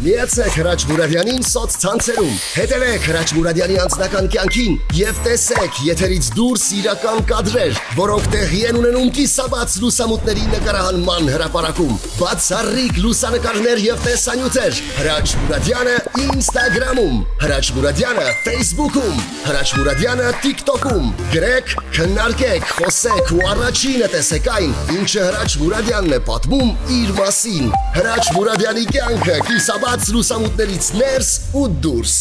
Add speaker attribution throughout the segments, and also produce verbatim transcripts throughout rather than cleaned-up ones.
Speaker 1: Միացեք Հրաչ Մուրադյանին սոցցանցերում, հետևեք Հրաչ Մուրադյանի անձնական կյանքին և տեսեք եթերից դուրս իրական կադրեր, որոնք տեղի են ունենում կիսաբաց լուսամուտների նկարահանման հրապարակում, բացառիկ լուսանկարներ և տեսանյութեր, Հրաչ Մուրադյանը Ինստագրամում, Հրաչ Մուրադյանը Ֆեյսբուքում, Հրաչ Մուրադյանը TikTok-ում, գրեք, քննարկեք, խոսեք ու առաջինը տեսեք այն, ինչը Հրաչ Մուրադյանն է պատմում իր մասին, Հրաչ Մուրադյանի կյանքը կիսաբաց լուսամուտներից ներս ու դուրս։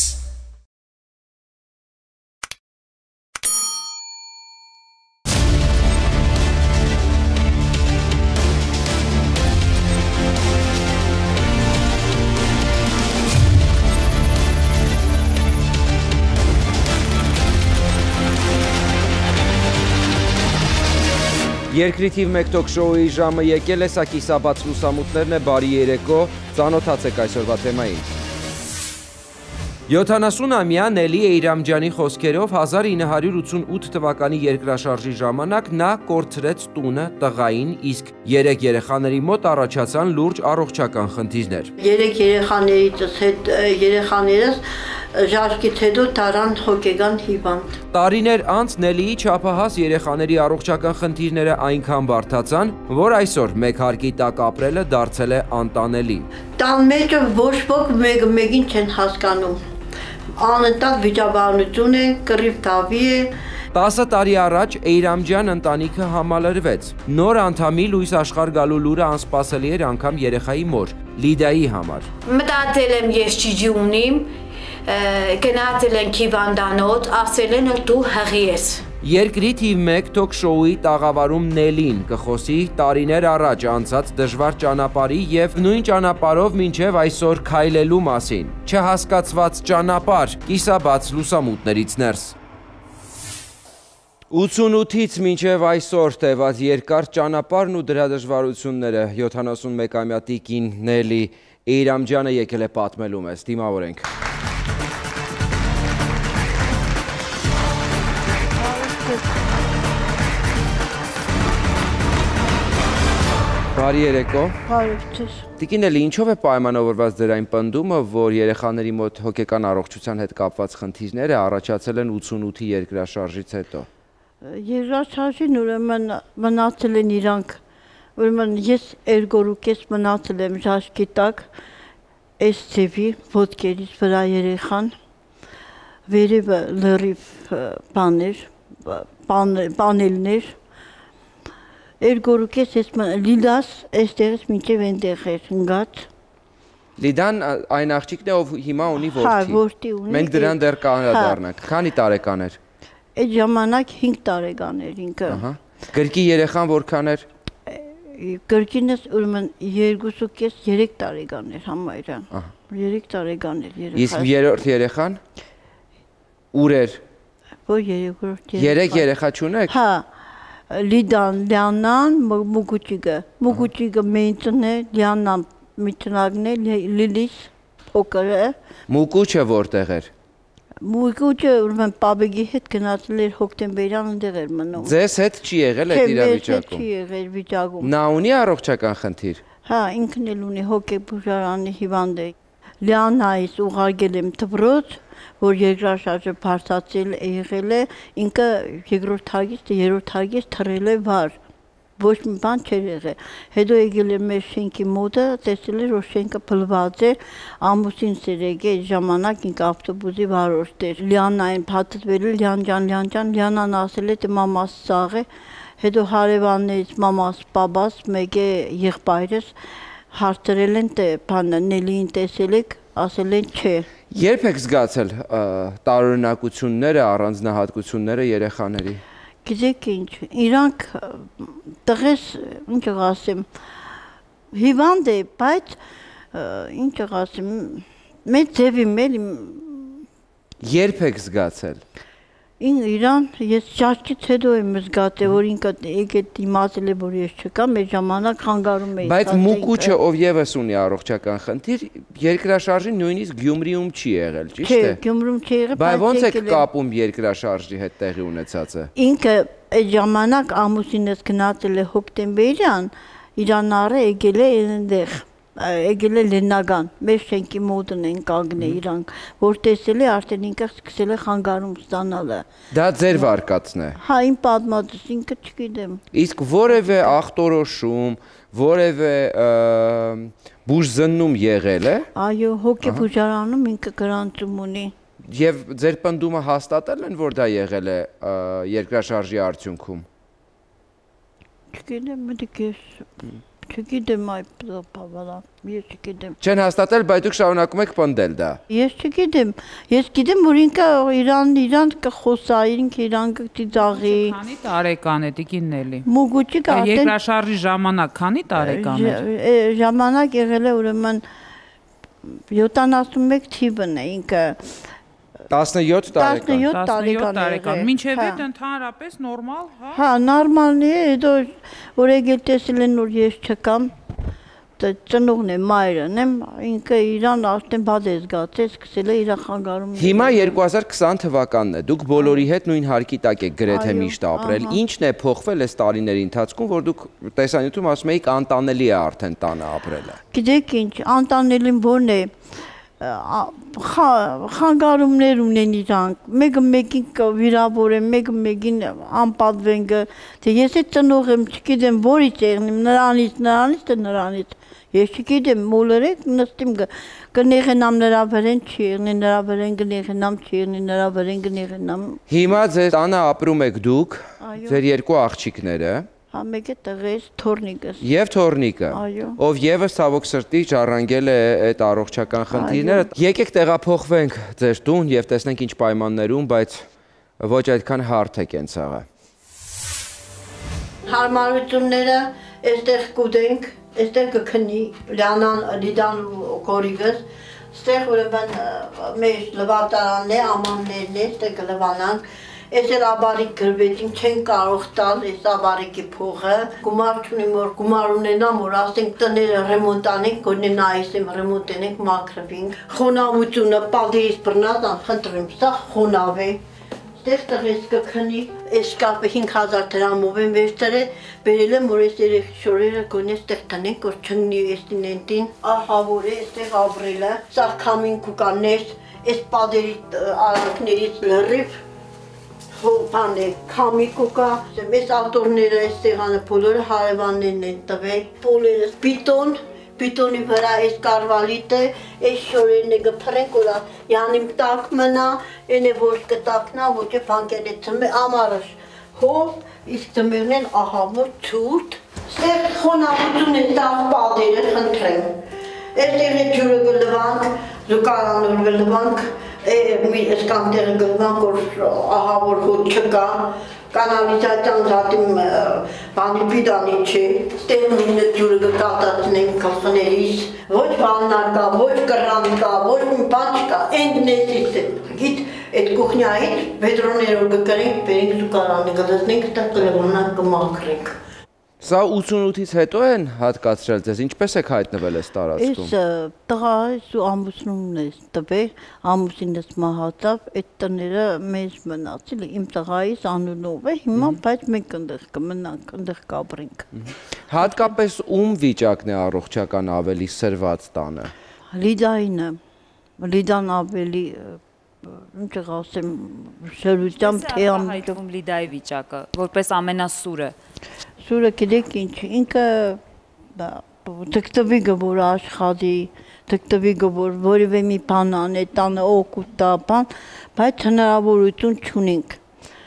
Speaker 2: Երկրի թիվ մեկ թոք շոուի ժամը եկել է, սա կիսաբաց լուսամուտներն է, բարի երեկո, ծանոթացեք այսօրվա թեմային։ յոթանասունամյա Նելի Էյրամջյանի խոսքերով հազար ինը հարյուր ութսունութ թվականի երկրաշարժի ժամանակ նա կորցրեց տունը, տղային, իսկ երեք երեխաների մոտ առաջացան լուրջ առողջական խնդիրներ։
Speaker 3: Երեք երեխաներիցս հետ երեխաներս ժարկից հետո տարան հոգեգան հիվանդ։
Speaker 2: Տարիներ անց Նելիի չափահաս երեխաների առողջական խնդիրները այնքան բարդացան, որ այսօր մեկ հարկի տակ ապրելը դարձել է անտանելի։
Speaker 3: Տան մեջը ոչ ոք մեկը մեկին չեն հասկանում։ Անընդհատ վիճաբանություն է, կռիվ դավի է։
Speaker 2: տասը տարի առաջ Էյրամջյան ընտանիքը համալրվեց։ Նոր անդամի լույս աշխարհ գալու լուրը անսպասելի էր անգամ երեխայի մոր, Լիդայի համար։
Speaker 4: Մտածել եմ ես ջիջի ունիմ, գնացել ենք հիվանդանոց, ասել են դու հղի ես։
Speaker 2: Երկրի թիվ մեկ թոք շոուի տաղավարում Նելին կխոսի տարիներ առաջ անցած դժվար ճանապարհի եւ նույն ճանապարհով մինչեւ այսօր քայլելու մասին։ Չհասկացված ճանապարհ, կիսաբաց լուսամուտներից ներս։ ութսունութից մինչև այսօր տևած երկար ճանապարհն ու դրա դժվարությունները յոթանասունմեկամյա տիկին Նելի Էյրամջյանը եկել է պատմելու մեզ, դիմավորենք։ Բարի երեկո։
Speaker 3: Բարի ձեզ։
Speaker 2: Տիկին Նելի, ինչով է պայմանավորված ձեր այն պնդումը, որ երեխաների մոտ հոգեկան առողջության հետ կապված խնդիրները առաջացել են ութսունութի երկրաշարժից հետո։
Speaker 3: Երկրաշարժին ուրեմն մնացել են իրանք, ուրեմն ես երգորուկես մնացել եմ ժաշկի տակ, այս ձևի ոտքերից վրա երեխան, վերևը լրիվ բաներ, պանելներ, երգորուկես ես Լիդաս այստեղից մինչև այնտեղ էր ընկած։
Speaker 2: Լիդան այն աղջիկն է, ով հիմա ունի որդի։
Speaker 3: Հա, որդի ունի։
Speaker 2: Մենք դրան դեռ կանդրադառնանք։ Քանի տարեկան էր։
Speaker 3: Այդ ժամանակ հինգ տարեկան էր ինքը։
Speaker 2: Ահա։ Գրկի երեխան որքան էր։
Speaker 3: Գրկինս ուրեմն երկուսուկես երեք տարեկան էր համարյա։ Երեք տարեկան էր երեխան։
Speaker 2: Իսկ երրորդ երեխան ուր էր։
Speaker 3: Որ երրորդ երեխան։
Speaker 2: Երեք երեխա չունեք։
Speaker 3: Հա։ Լիդան, Լիանան, Մուկուճիգը։ Մուկուճիգը մեծն է, Լիանան միտնագն է, Լիլիս փոքրը։
Speaker 2: Մուկուճը որտեղ էր։
Speaker 3: Մուկուճը ուրեմն պապեգի հետ գնացել էր հոկտեմբերյան այնտեղ էր մնում։
Speaker 2: Ձեզ հետ չի եղել այդ իրավիճակում։
Speaker 3: Չի եղել վիճակում։
Speaker 2: Նա ունի առողջական խնդիր։
Speaker 3: Հա, ինքն էլ ունի հոգեբուժարանի հիվանդ է։ Լիանայից ուղարկել եմ դպրոց, որ երկրաշարժը բարձրացել է եղել է, ինքը երկրորդ հագիստ, երրորդ հագիստ թռել է վար, ոչ մի բան չէր եղել։ Հետո եկել է մեր շենքի մոտը, տեսել էր, որ շենքը փլված է, ամուսինս էր եկել, ժամանակ ինքը ավտոբուսի վարորդ էր։ Լիանային փաթաթվել է, Լիան ջան, Լիան ջան, Լիանան ասել է, թե մամաս սաղ է, հետո հարևաններից մամաս, պապաս, մեկ է եղբայրս հարցրել են, թե բանը Նելիին տեսել եք, ասել են չէ։
Speaker 2: Երբ եք զգացել տարօրինակությունները, առանձնահատկությունները երեխաների։
Speaker 3: Գիտեք ինչ, իրանք տղես, ինչ ասեմ, հիվանդ է, բայց ինչ ասեմ, մեծ ձևի մեր
Speaker 2: Երբ եք զգացել։
Speaker 3: Իրան ես ճաշկից հետո եմ զգացել, որ ինքը եկել դիմացել է, որ ես չկամ, մեր ժամանակ խանգարում էի։
Speaker 2: Բայց Մուկուճը, ով եւս ունի առողջական խնդիր, երկրաշարժին նույնիսկ Գյումրիում չի եղել, ճիշտ է։
Speaker 3: Չէ, Գյումրիում չի եղել,
Speaker 2: բայց ոնց է կապում երկրաշարժի հետ տեղի ունեցածը։
Speaker 3: Ինքը այդ ժամանակ ամուսինս գնացել է հոկտեմբերյան, Իրանարը եկել է այնտեղ։ եկել է Լեննագան, մեր շենքի մոտն են կանգնել իրանք, որ տեսել է արդեն ինքը սկսել է խանգարում ստանալը։
Speaker 2: Դա ձեր վարկածն է։
Speaker 3: Հա, իմ պատմածս ինքը չգիտեմ։
Speaker 2: Իսկ որևէ ախտորոշում, որևէ բուժզննում եղել է։
Speaker 3: Այո, հոգեբուժարանում ինքը գրանցում ունի։
Speaker 2: Եվ ձեր պնդումը հաստատել են, որ դա եղել է երկրաշարժի արդյունքում։
Speaker 3: Չգիտեմ, մտիկ ես չգիտեմ այդ բավարան, ես չգիտեմ։
Speaker 2: Չեն հաստատել, բայց դուք շարունակում եք պնդել դա։
Speaker 3: Ես չգիտեմ, ես գիտեմ, որ ինքը իրան իրան կխոսա, ինքը իրան կծիծաղի։
Speaker 5: Քանի տարեկան է Տիկին Նելի։
Speaker 3: Մուգուճիկ արդեն
Speaker 5: Երկրաշարժի ժամանակ քանի տարեկան էր։
Speaker 3: Ժամանակ եղել է ուրեմն յոթանասունմեկ թիվն է ինքը։
Speaker 2: տասնյոթ տարեկան։
Speaker 3: տասնյոթ տարեկան։
Speaker 5: Մինչև այդ ընդհանրապես նորմալ, հա։
Speaker 3: Հա, նորմալն է, հետո որ եկել տեսել են որ ես չկամ, ծնողն է, մայրն եմ, ինքը իրան արդեն բաց է զգացել, սկսել է իր խանգարում։
Speaker 2: Հիմա երկու հազար քսան թվականն է, դուք բոլորի հետ նույն հարկի տակ եք գրեթե միշտ ապրել։ Ինչն է փոխվել այս տարիների ընթացքում, որ դուք տեսանյութում ասում եք անտանելի է արդեն տանը ապրելը։
Speaker 3: Գիտեք ինչ, անտանելին որն է, խանգարումներ ունեն իրանք, մեկը մեկին վիրավոր են, մեկը մեկին անպատվեն գը, թե ես է ծնող եմ, չգիտեմ որից եղնիմ, նրանից, նրանից թե նրանից, ես չգիտեմ, մոլորեք նստիմ կնեղենամ նրա վրեն չի եղնի, նրա վրեն կնեղենամ չի եղնի, նրա վրեն կնեղենամ։
Speaker 2: Հիմա ձեր տանը ապրում եք դուք, ձեր երկու աղջիկները,
Speaker 3: հա մեկը տղես, թորնիկս։
Speaker 2: Եվ թորնիկը, ով եւս ցավոք սրտի ժառանգել է այդ առողջական խնդիրները։ Եկեք տեղափոխվենք ձեր տուն եւ տեսնենք ինչ պայմաններում, բայց ոչ այդքան հարթ է կենցաղը։
Speaker 3: Հարմարությունները այստեղ կուտենք, այստեղ կքնի Լիանան, Լիդան ու Գորիգս, այստեղ ուրեմն մեր լվատարանն է, ամաններն է, այստեղ կլվանանք։ Ես էլ աբարիկ գրվեցին, չեն կարող տալ ես աբարիկի փողը, գումար չունեմ, որ գումար ունենամ, որ ասենք տները ռեմոնտ անենք, գոնե նայիսեմ ռեմոնտ անենք, մաքրվենք։ Խոնավությունը պատերից բռնած, խնդրեմ, սա խոնավ է։ Ստեղ տղես կքնի, այս շկաֆը հինգ հազար դրամով եմ վերցրել, բերել եմ, որ այս երեխի շորերը գոնե ստեղ տնենք, որ չնի այս տինենտին, ահա որ է, այստեղ ապրելը, սա քամին կուկաներ, այս պատերի արանքներից լրիվ Հոպան է, քամիկ ու կա, մեզ ատորները այս սեղանը բոլորը հարևաններն են տվել, բոլորը բիտոն, բիտոնի վրա այս կարվալիտը, այս շորերն է գփռենք ուրա, յանիմ տակ մնա, են է որ կտակնա, ոչ է բանկել է ծմե, ամարաշ, հով, իսկ ծմերն են ահավոր չուրտ, սեղ խոնավություն է տաղ պատերը խնդրեմ, այստեղ է ջուրը գլվանք, զուկարանով գլվանք, Ես կամ տեղը գլվանք, որ ահա որ հոտ չկա, կանալիզացիան զատիմ բանի պիդանի չէ, ստեղ մինը ջուրը գկատացնենք կասներից, ոչ բաննար կա, ոչ կրան կա, ոչ մի բան չկա, ենք նեսից է, գիտ այդ կուխնյայից վեդրոներով գկրենք, բերենք զուկարանը գլզնենք, ստեղ կլվանանք կմաքրենք։
Speaker 2: Սա ութսունութից հետո են հատկացրել ձեզ, ինչպես եք հայտնվել այս տարածքում։
Speaker 3: Ես տղայիս ու ամուսնումն ես տվել, ամուսինս մահացավ, այդ տները մեզ մնացել, իմ տղայիս անունով է, հիմա բայց մենք ընդեղ կմնանք, ընդեղ կապրենք։
Speaker 2: Հատկապես ում վիճակն է առողջական ավելի սրված տանը։
Speaker 3: Լիդայինը, Լիդան ավելի ինչ ասեմ, շերությամբ թե
Speaker 6: հայտվում Լիդայի վիճակը, որպես ամենասուրը։
Speaker 3: Սուրը գիտեք ինչ, ինքը թկտվի գոր աշխատի, թկտվի գոր որևէ մի բան անե, տանը օգուտ տա բան, բայց հնարավորություն չունենք։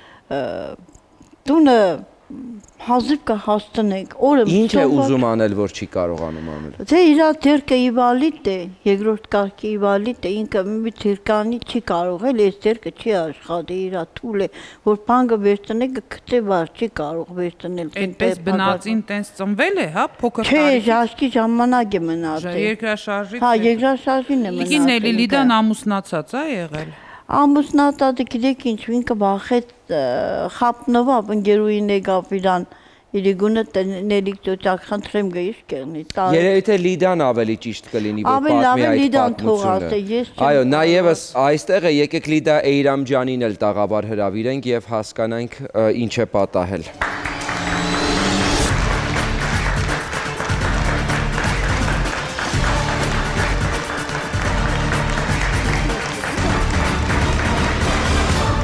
Speaker 3: Տունը հազիվ կհաստնենք, օրը
Speaker 2: Ինչ է ուզում անել, որ չի կարողանում անել։
Speaker 3: Թե իր ձերքը իվալիտ է, երկրորդ կարգի իվալիտ է, ինքը մի ձերկանի չի կարող էլ, այս ձերքը չի աշխատի, իր թուլ է, որ բանկը վերցնե կգծե վար, չի կարող վերցնել։
Speaker 5: Այդպես բնածին տենց ծնվել է, հա, փոքր
Speaker 3: տարի։ Չէ, ժաշկի ժամանակ է մնացել։
Speaker 5: Երկրաշարժից։
Speaker 3: Հա, երկրաշարժին է մնացել։
Speaker 5: Տիկին Նելի Լիդան ամուսնացած է եղել։
Speaker 3: Ամուսնացածը գիտեք ինչ, ինքը վախեց խապնովա, ընկերուին եկավ իրան, իր գունը Նելիկ ծոճակ խնդրեմ գայիշ կերնի։
Speaker 2: Երևի թե Լիդան ավելի ճիշտ կլինի, որ պատմի այդ պատմությունը։ Այո, նաև այստեղ է, եկեք Լիդա Էյրամջանին էլ տաղավար հրավիրենք և հասկանանք ինչ է պատահել։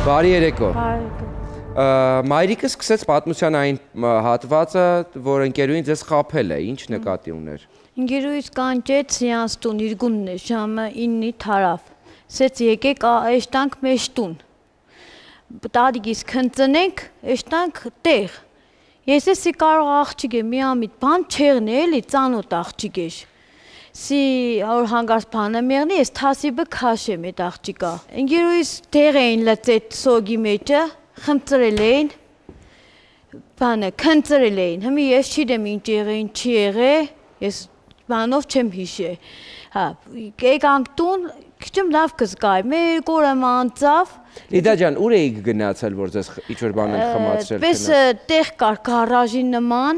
Speaker 2: Բարի երեկո։
Speaker 3: Բարեկո։
Speaker 2: Մայրիկը սկսեց պատմության այն հատվածը, որ ընկերուին ձեզ խաբել է, ինչ նկատի ուներ։
Speaker 3: Ընկերուից կանչեց իրանց տուն, իրգունն է, ժամը իննի թարավ։ Սեց եկեք էշտանք մեզ տուն։ Տադիկիս քնծնենք, էշտանք տեղ։ Ես էսի կարող աղջիկ է միամիտ բան չեղն է, էլի ծանոտ աղջիկ էր։ Սի որ հանգարց բանը մեղնի, ես թասիբը քաշեմ այդ աղջիկա։ Ընկերուից տեղ էին լծեց սոգի մեջը, խմծրել էին, բանը քնծրել էին, հիմի ես չիդեմ ինչ եղեին, չի եղե, ես բանով չեմ հիշե, հա, եկանք տուն, քիչմ լավ կզգայ, մեր երկու օր եմ անցավ։
Speaker 2: Լիդա ջան, ուր էիք գնացել, որ ձեզ ինչ-որ բան են խմացրել։
Speaker 3: Պես տեղ կար գարաժի նման,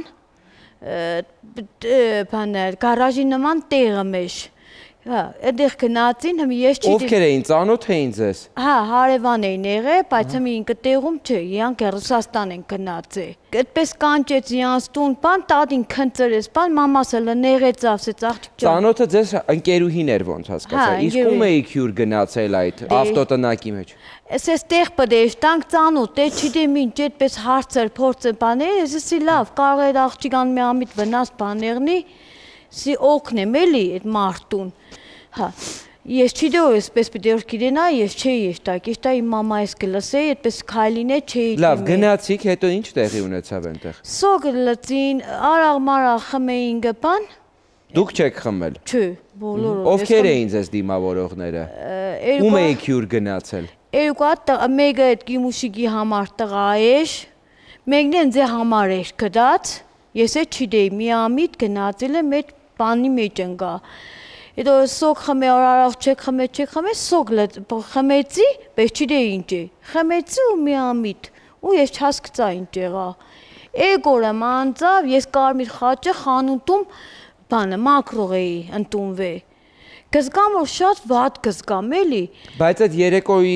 Speaker 3: բաներ, գարաժի նման տեղը մեջ, հա, այդեղ գնացին, հիմի ես չի։
Speaker 2: Ովքեր էին, ծանոթ էին ձեզ։
Speaker 3: Հա, հարևան էին եղել, բայց հիմի ինքը տեղում չէ, իրանք Ռուսաստան են գնացել։ Այդպես կանչեց իրանց տուն, բան տատին քնծրեց, բան մամասը լնեղեց ասեց աղջիկ ջան։
Speaker 2: Ծանոթը ձեզ ընկերուհին էր ոնց հասկացա։ Իսկ ում էիք հյուր գնացել այդ ավտոտնակի մեջ։
Speaker 3: Էս տեղ պդեշտանք ծանոթ, է չդեմ ինչ այդպես հարցեր, փորձեր բաներ, էսի լավ, կարող է աղջիկան միամիտ վնաս բաներնի, սի օգնեմ էլի այդ մարդուն։ Հա, ես չիդե որ էսպես պիտի որ գիտենա, ես չէի եշտակ, եշտա իմ մամայիս կլսեի, այդպես քայլին է չէի։
Speaker 2: Լավ, գնացիք, հետո ինչ տեղի ունեցավ այնտեղ։
Speaker 3: Սոգ լծին, արաղ մարաղ խմեին գպան։
Speaker 2: Դուք չեք խմել։
Speaker 3: Չէ, բոլորը։
Speaker 2: Ովքեր էին ձեզ դիմավորողները։ Ում էիք հյուր գնացել։
Speaker 3: Երկու հատ մեկը այդ գիմուշիկի համար տղա էր, մեկն են ձե համար էր գդած, ես է չիդեի, միամիտ գնացել եմ այդ բանի մեջ ընկա։ Հետո սոկ խմե, արարաղ չեք խմե, չեք խմե, սոկ խմեցի, բայց չիդեի ինչ է, խմեցի ու միամիտ, ու ես չհասկացա ինչ եղա։ Եկ օրը մանցավ, ես կարմիր խաչը խանութում բանը մակրող էի ընդունվե։ Կզգամ որ շատ վատ կզգամ էլի։
Speaker 2: Բայց այդ երեկոյի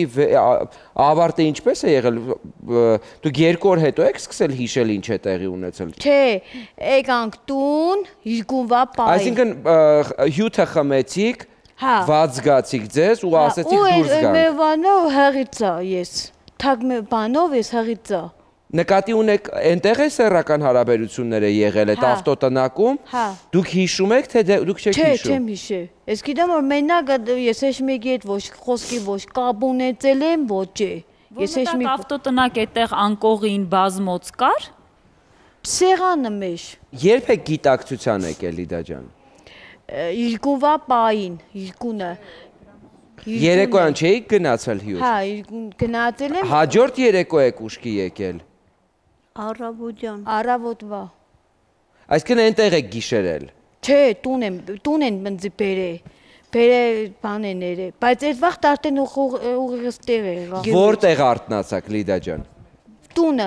Speaker 2: ավարտը ինչպես է եղել։ Դուք երկու օր հետո եք սկսել հիշել ինչ է տեղի ունեցել։
Speaker 3: Չէ, եկանք տուն, երկունվա պահի։
Speaker 2: Այսինքն հյութը խմեցիք, վատ զգացիք ձեզ ու ասեցիք դուրս գանք։
Speaker 3: Ու մեր բանով հղիծա ես, թակ մեր բանով ես հղիծա։
Speaker 2: Նկատի ունեք այնտեղ է սեռական հարաբերությունները եղել այդ ավտոտնակում։ Դուք հիշում եք, թե դուք չեք հիշում։
Speaker 3: Չէ, չեմ հիշել։ Ես գիտեմ որ մենակ ես էշ մեկի հետ ոչ խոսքի ոչ կապ ունեցել եմ, ոչ է։
Speaker 6: Ես էշ մի ավտոտնակ այդտեղ անկողին բազմոց կար։
Speaker 3: Սեղանը մեջ։
Speaker 2: Երբ եք գիտակցության եկել Լիդա ջան։
Speaker 3: Երկունվա պահին, երկունը։
Speaker 2: Երեկոյան չէիք գնացել հյուր։
Speaker 3: Հա, գնացել եմ։
Speaker 2: Հաջորդ երեկո եք ուշքի եկել։
Speaker 3: Առավոտյան։ Առավոտվա։
Speaker 2: Այսինքն այնտեղ եք գիշերել։
Speaker 3: Չէ, տուն եմ, տուն են մնձի բերե։ Բերե բան են երը, բայց այդ վաղ արդեն ուղիղս տեղ է եղա։
Speaker 2: Որտեղ արթնացաք Լիդա ջան։
Speaker 3: Տունը։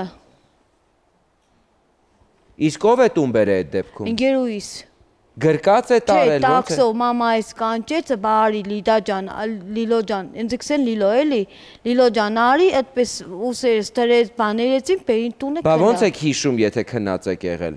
Speaker 2: Իսկ ով է տուն բերե այդ դեպքում։
Speaker 3: Ընկերուիս։
Speaker 2: Գրկած է տարել
Speaker 3: ոնց է։ Չէ, տաքսով մամայիս կանչեց, բարի Լիդա ջան, Լիլո ջան, ինձ քսեն Լիլո էլի, Լիլո ջան արի, այդպես ուսերս դրեց, բաներեցին, բերին տունը։
Speaker 2: Բա ոնց եք հիշում, եթե քնած եք եղել։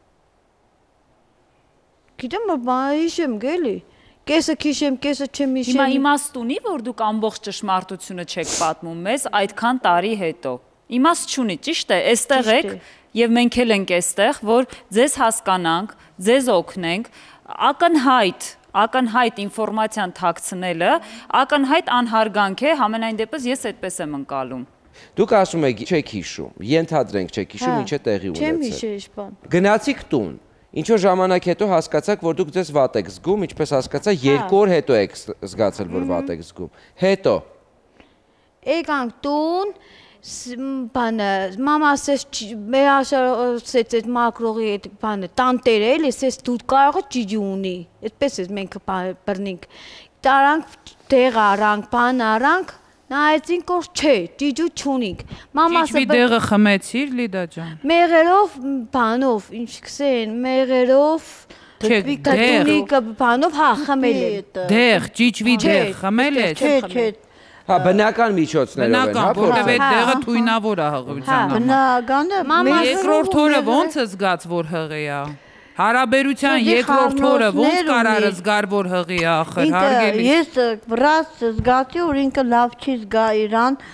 Speaker 3: Գիտեմ, բան հիշեմ գելի։ Կեսը քիշեմ, կեսը չեմ հիշեմ։
Speaker 6: Հիմա իմաստ ունի, որ դուք ամբողջ ճշմարտությունը չեք պատմում մեզ այդքան տարի հետո։ Իմաստ չունի, ճիշտ է, այստեղ եք եւ մենք էլ ենք այստեղ, որ ձեզ հասկանանք, ձեզ օգնենք, ակնհայտ, ակնհայտ ինֆորմացիան թաքցնելը, ակնհայտ անհարգանք է, համենայն դեպս ես այդպես եմ ընկալում։
Speaker 2: Դուք ասում եք չեք հիշում, ենթադրենք չեք հիշում ինչ է տեղի ունեցել։
Speaker 3: Չեմ հիշել, բան։
Speaker 2: Գնացիք տուն։ Ինչ-որ ժամանակ հետո հասկացաք, որ դուք ձեզ վատ եք զգում, ինչպես հասկացա, երկու օր հետո եք զգացել, որ վատ եք զգում։ Հետո
Speaker 3: եկանք տուն, բանը, մամասես մեր աշարսեց այդ մակրողի այդ բանը, տանտերը էլ ես ես դուր կարողը ճիջի ունի, այդպես ես մենք բրնինք, տարանք դեղ արանք, բան արանք, նայեցինք որ չէ, ճիջու չունինք։
Speaker 5: Ճիջվի դեղը խմեցիր Լիդա ջան։
Speaker 3: Մեղերով, բանով, ինչ կսեն, մեղերով, կտունիկը բանով, հա, խմել եմ։
Speaker 5: Դեղ, ճիջվի դեղ, խմել ես։
Speaker 3: Չէ, չէ։
Speaker 2: Հա, բնական միջոցներով են, հա,
Speaker 5: բնական, որտեղ այդ դեղը թույնավոր է հղիության համար։
Speaker 3: Բնականը,
Speaker 5: երկրորդ օրը ոնց է զգաց, որ հղի է։ Հարաբերության երկրորդ օրը ոնց կարար զգար, որ հղի է ախր, հարգելի։
Speaker 3: Ես վրաս զգացի, որ ինքը լավ չի զգա իրան,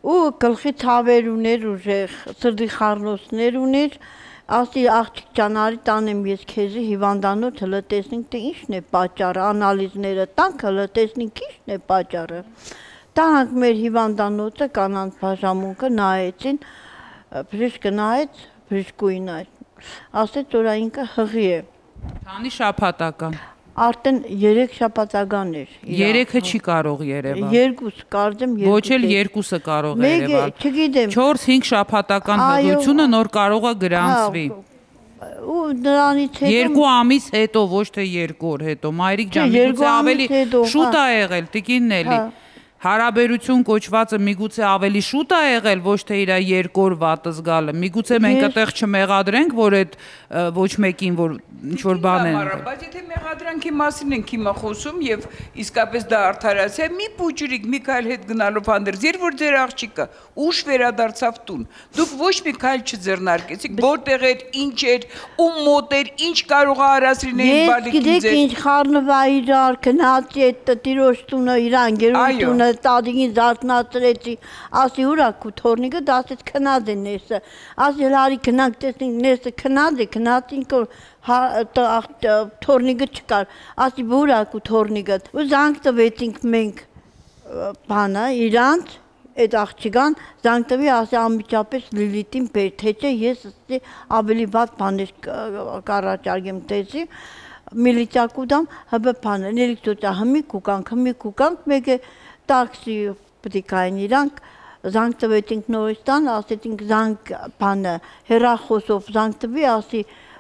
Speaker 3: ու գլխի ցավեր ուներ ուժեղ, սրտի խառնոցներ ուներ, ասի աղջիկ ջան, արի տանեմ ես քեզի հիվանդանոց, հլը տեսնենք թե ինչն է պատճառը, անալիզները տանք, հլը տեսնենք ինչն է պատճառը։ Տանք մեր հիվանդանոցը, կանանց բաժանմունքը նայեցին, բժիշկը նայեց, բժշկուհին նայեց, ասեց որ ինքը հղի է։
Speaker 5: Քանի շաբաթական։
Speaker 3: Արդեն երեք շաբաթական էր։
Speaker 5: Երեքը չի կարող երևալ։
Speaker 3: Երկուս կարծեմ երկուս։
Speaker 5: Ոչ էլ երկուսը կարող է երևալ։
Speaker 3: Մեկ չգիտեմ։
Speaker 5: չորս-հինգ շաբաթական հղիությունը նոր կարող է գրանցվի։
Speaker 3: Ու նրանից հետո
Speaker 5: երկու ամիս հետո, ոչ թե երկու օր հետո։ Մայրիկ ջան, միգուցե ավելի շուտ է եղել, տիկինն էլի։ Հարաբերություն կոչվածը միգուցե ավելի շուտ է եղել, ոչ թե իր երկու օր վատը զգալը։ Միգուցե մենք այդտեղ չմեղադրենք, որ այդ ոչ մեկին որ ինչ որ բան են։
Speaker 7: Բայց եթե մեղադրանքի մասին ենք հիմա խոսում եւ իսկապես դա արդարացիա, մի փուջուրիկ մի քայլ հետ գնալով հանդերձ, երբ որ ձեր աղջիկը ուշ վերադարձավ տուն, դուք ոչ մի քայլ չձեռնարկեցիք, որտեղ էր, ինչ էր, ում մոտ էր, ինչ կարող է արած լինել բալիկին ձեր։
Speaker 3: Ես գիտեք ինչ խառնվա իրար, գնացի այդ տիրոջ տունը, իր անգերոջ տունը տադինին զարթնացրեցի, ասի ուրակ ու թորնիկը դասեց քնած է ներսը, ասի լարի քնանք տեսնենք ներսը քնած է, քնածինք թորնիկը չկար, ասի ուրակ ու թորնիկը, ու զանգ տվեցինք մենք բանը իրանց, այդ աղջիկան զանգ տվի, ասի անմիջապես Լիլիթին բեր, թե չէ ես ավելի վատ բաներ կառաջարկեմ տեսի, միլիցակուդամ, հբը բանը, ներիքտոճա հմի կուկանք, հմի կուկանք, մեկ է տաքսի պտիկային իրանք, զանգ տվեցինք նորստան, ասեցինք զանգ բանը, հեռախոսով զանգ տվի, ասի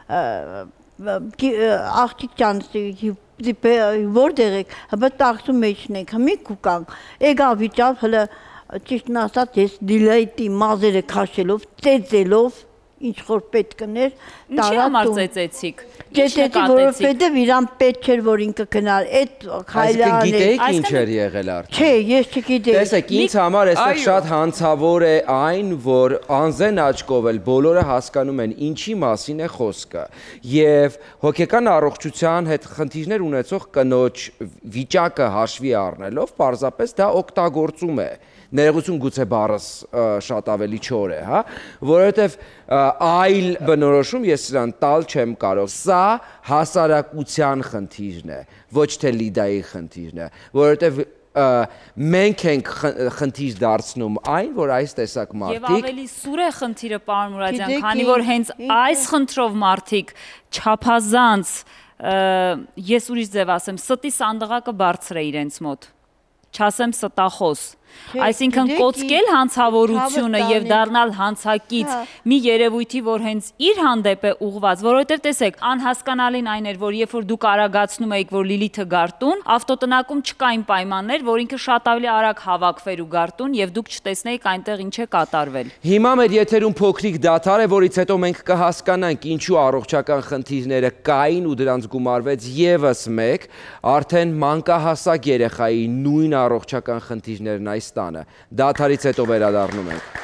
Speaker 3: աղջիկ ջան, որտեղ եք, հբը տաքսու մեջն եք, հմի կուկանք, էգա վիճավ, հլը ճիշտն ասած, ես դիլայտի մազերը քաշելով, ծեծելով, ինչ որ պետք կներ,
Speaker 6: ինչի համար ծեծեցիք։
Speaker 3: Ծեծեցի, որովհետև իրան պետք չէր, որ ինքը գնար, այդ քայլը աներ։
Speaker 2: Գիտեիք ինչ էր եղել արդյոք։
Speaker 3: Չէ, ես չգիտեի։
Speaker 2: Տեսեք, ինձ համար այստեղ շատ հանցավոր է այն, որ անզեն աչքով էլ բոլորը հասկանում են ինչի մասին է խոսքը։ Եվ հոգեկան առողջության հետ խնդիրներ ունեցող կնոջ վիճակը հաշվի առնելով, պարզապես դա օգտագործում է։ Ներողություն գուցե բառս շատ ավելի չոր է, հա, որովհետև այլ բնորոշում ես սրան տալ չեմ կարող։ Սա հասարակության խնդիրն է, ոչ թե Լիդայի խնդիրն է, որովհետև մենք ենք խնդիր դարձնում այն, որ այս տեսակ մարդիկ։
Speaker 6: Եվ ավելի սուր է խնդիրը, պարոն Մուրադյան, քանի որ հենց այս խնդրով մարդիկ չափազանց, ես ուրիշ ձև ասեմ, ստի սանդղակը բարձր է իրենց մոտ, չասեմ ստախոս։ Այսինքն կոծկել հանցավորությունը եւ դառնալ հանցակից մի երևույթի, որ հենց իր հանդեպ է ուղված, որովհետեւ տեսեք, անհասկանալին այն էր, որ երբ որ դուք արագացնում եք, որ Լիլիթը գարտուն, ավտոտնակում չկային պայմաններ, որ ինքը շատ ավելի արագ հավաքվեր ու գարտուն եւ դուք չտեսնեիք այնտեղ ինչ է կատարվել։
Speaker 2: Հիմա մեր եթերում փոքրիկ դադար է, որից հետո մենք կհասկանանք ինչու առողջական խնդիրները կային ու դրանց գումարվեց եւս մեկ, արդեն մանկահասակ երեխայի նույն առողջական խնդիրներն այս տանը։ Դադարից հետո վերադառնում ենք։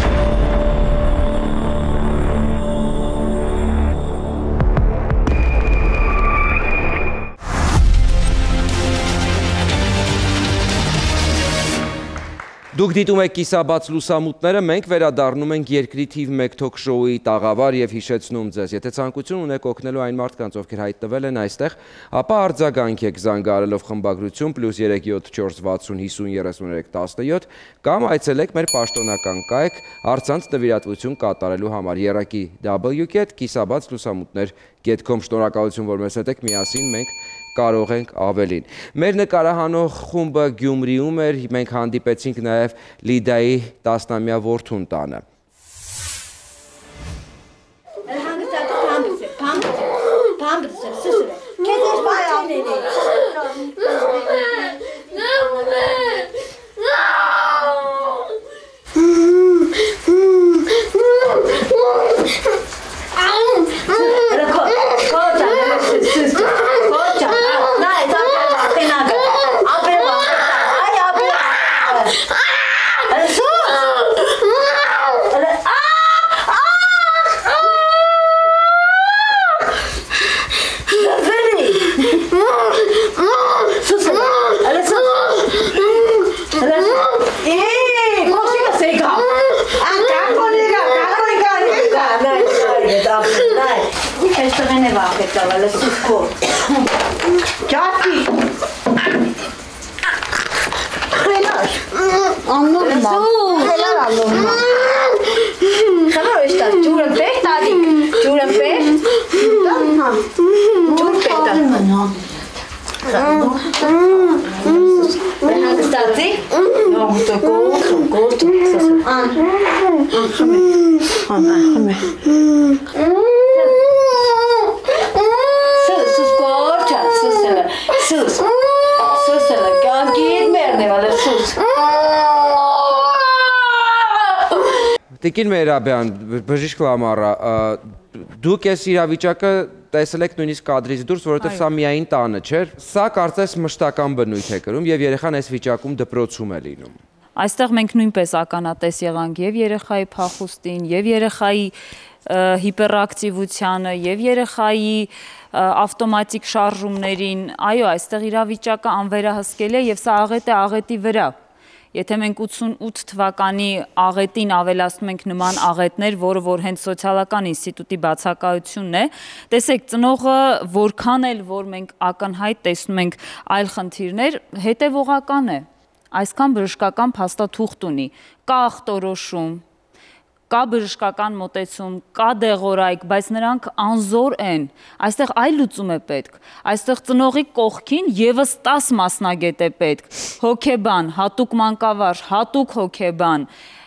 Speaker 2: Դուք դիտում եք կիսաբաց լուսամուտները, մենք վերադառնում ենք երկրի թիվ մեկ թոք շոուի տաղավար եւ հիշեցնում ձեզ, եթե ցանկություն ունեք օգնելու այն մարդկանց, ովքեր հայտնվել են այստեղ, ապա արձագանք եք զանգահարելով խմբագրություն պլյուս երեք յոթ չորս վաթսուն հիսուն երեսուններեք տասնյոթ կամ այցելեք մեր պաշտոնական կայք առցանց նվիրատվություն կատարելու համար եռակի w կետ կիսաբաց լուսամուտներ կետ կոմ Շնորհակալություն, որ մեզ հետ եք, միասին մենք կարող ենք ավելին։ Մեր նկարահանող խումբը Գյումրիում էր, մենք հանդիպեցինք նաև Լիդայի տասնամյա որդուն տանը։
Speaker 4: Եկավալը սուսկոր։
Speaker 3: Ճատի։ Խելար։ Աննորմալ։ Խելար աննորմալ։
Speaker 4: Խելար էստա, ջուրը պեր տադիկ, ջուրը պեր։ Ջուր պեր տա։ Հանգստացի։ Նողուտը կողտ, կողտ,
Speaker 3: Ան։ Ան, խմե։
Speaker 4: Սուս, սուս կորճա, սուսելը, սուս, սուսելը, կանգիր մերն է վալը սուս։
Speaker 2: Տիկին Մեհրաբյան, բժիշկ Լամառա, դուք այս իրավիճակը տեսել եք նույնիսկ կադրից դուրս, որովհետև սա միայն տանը չէր, սա կարծես մշտական բնույթ է կրում եւ երեխան այս վիճակում դպրոցում է լինում։
Speaker 6: Այստեղ մենք նույնպես ականատես եղանք եւ երեխայի փախուստին, եւ երեխայի հիպերակտիվությանը, եւ երեխայի ավտոմատիկ շարժումներին, այո, այստեղ իրավիճակը անվերահսկել է եւ սա աղետ է աղետի վրա։ Եթե մենք ութսունութ թվականի աղետին ավելացնում ենք նման աղետներ, որը որ հենց սոցիալական ինստիտուտի բացակայությունն է, տեսեք, ծնողը որքան էլ որ մենք ակնհայտ տեսնում ենք այլ խնդիրներ, հետևողական է, այսքան բժշկական փաստաթուղթ ունի, կա ախտորոշում, կա բժշկական մոտեցում, կա դեղորայք, բայց նրանք անզոր են, այստեղ այլ լուծում է պետք, այստեղ ծնողի կողքին եւս տասը մասնագետ է պետք, հոգեբան, հատուկ մանկավարժ, հատուկ հոգեբան,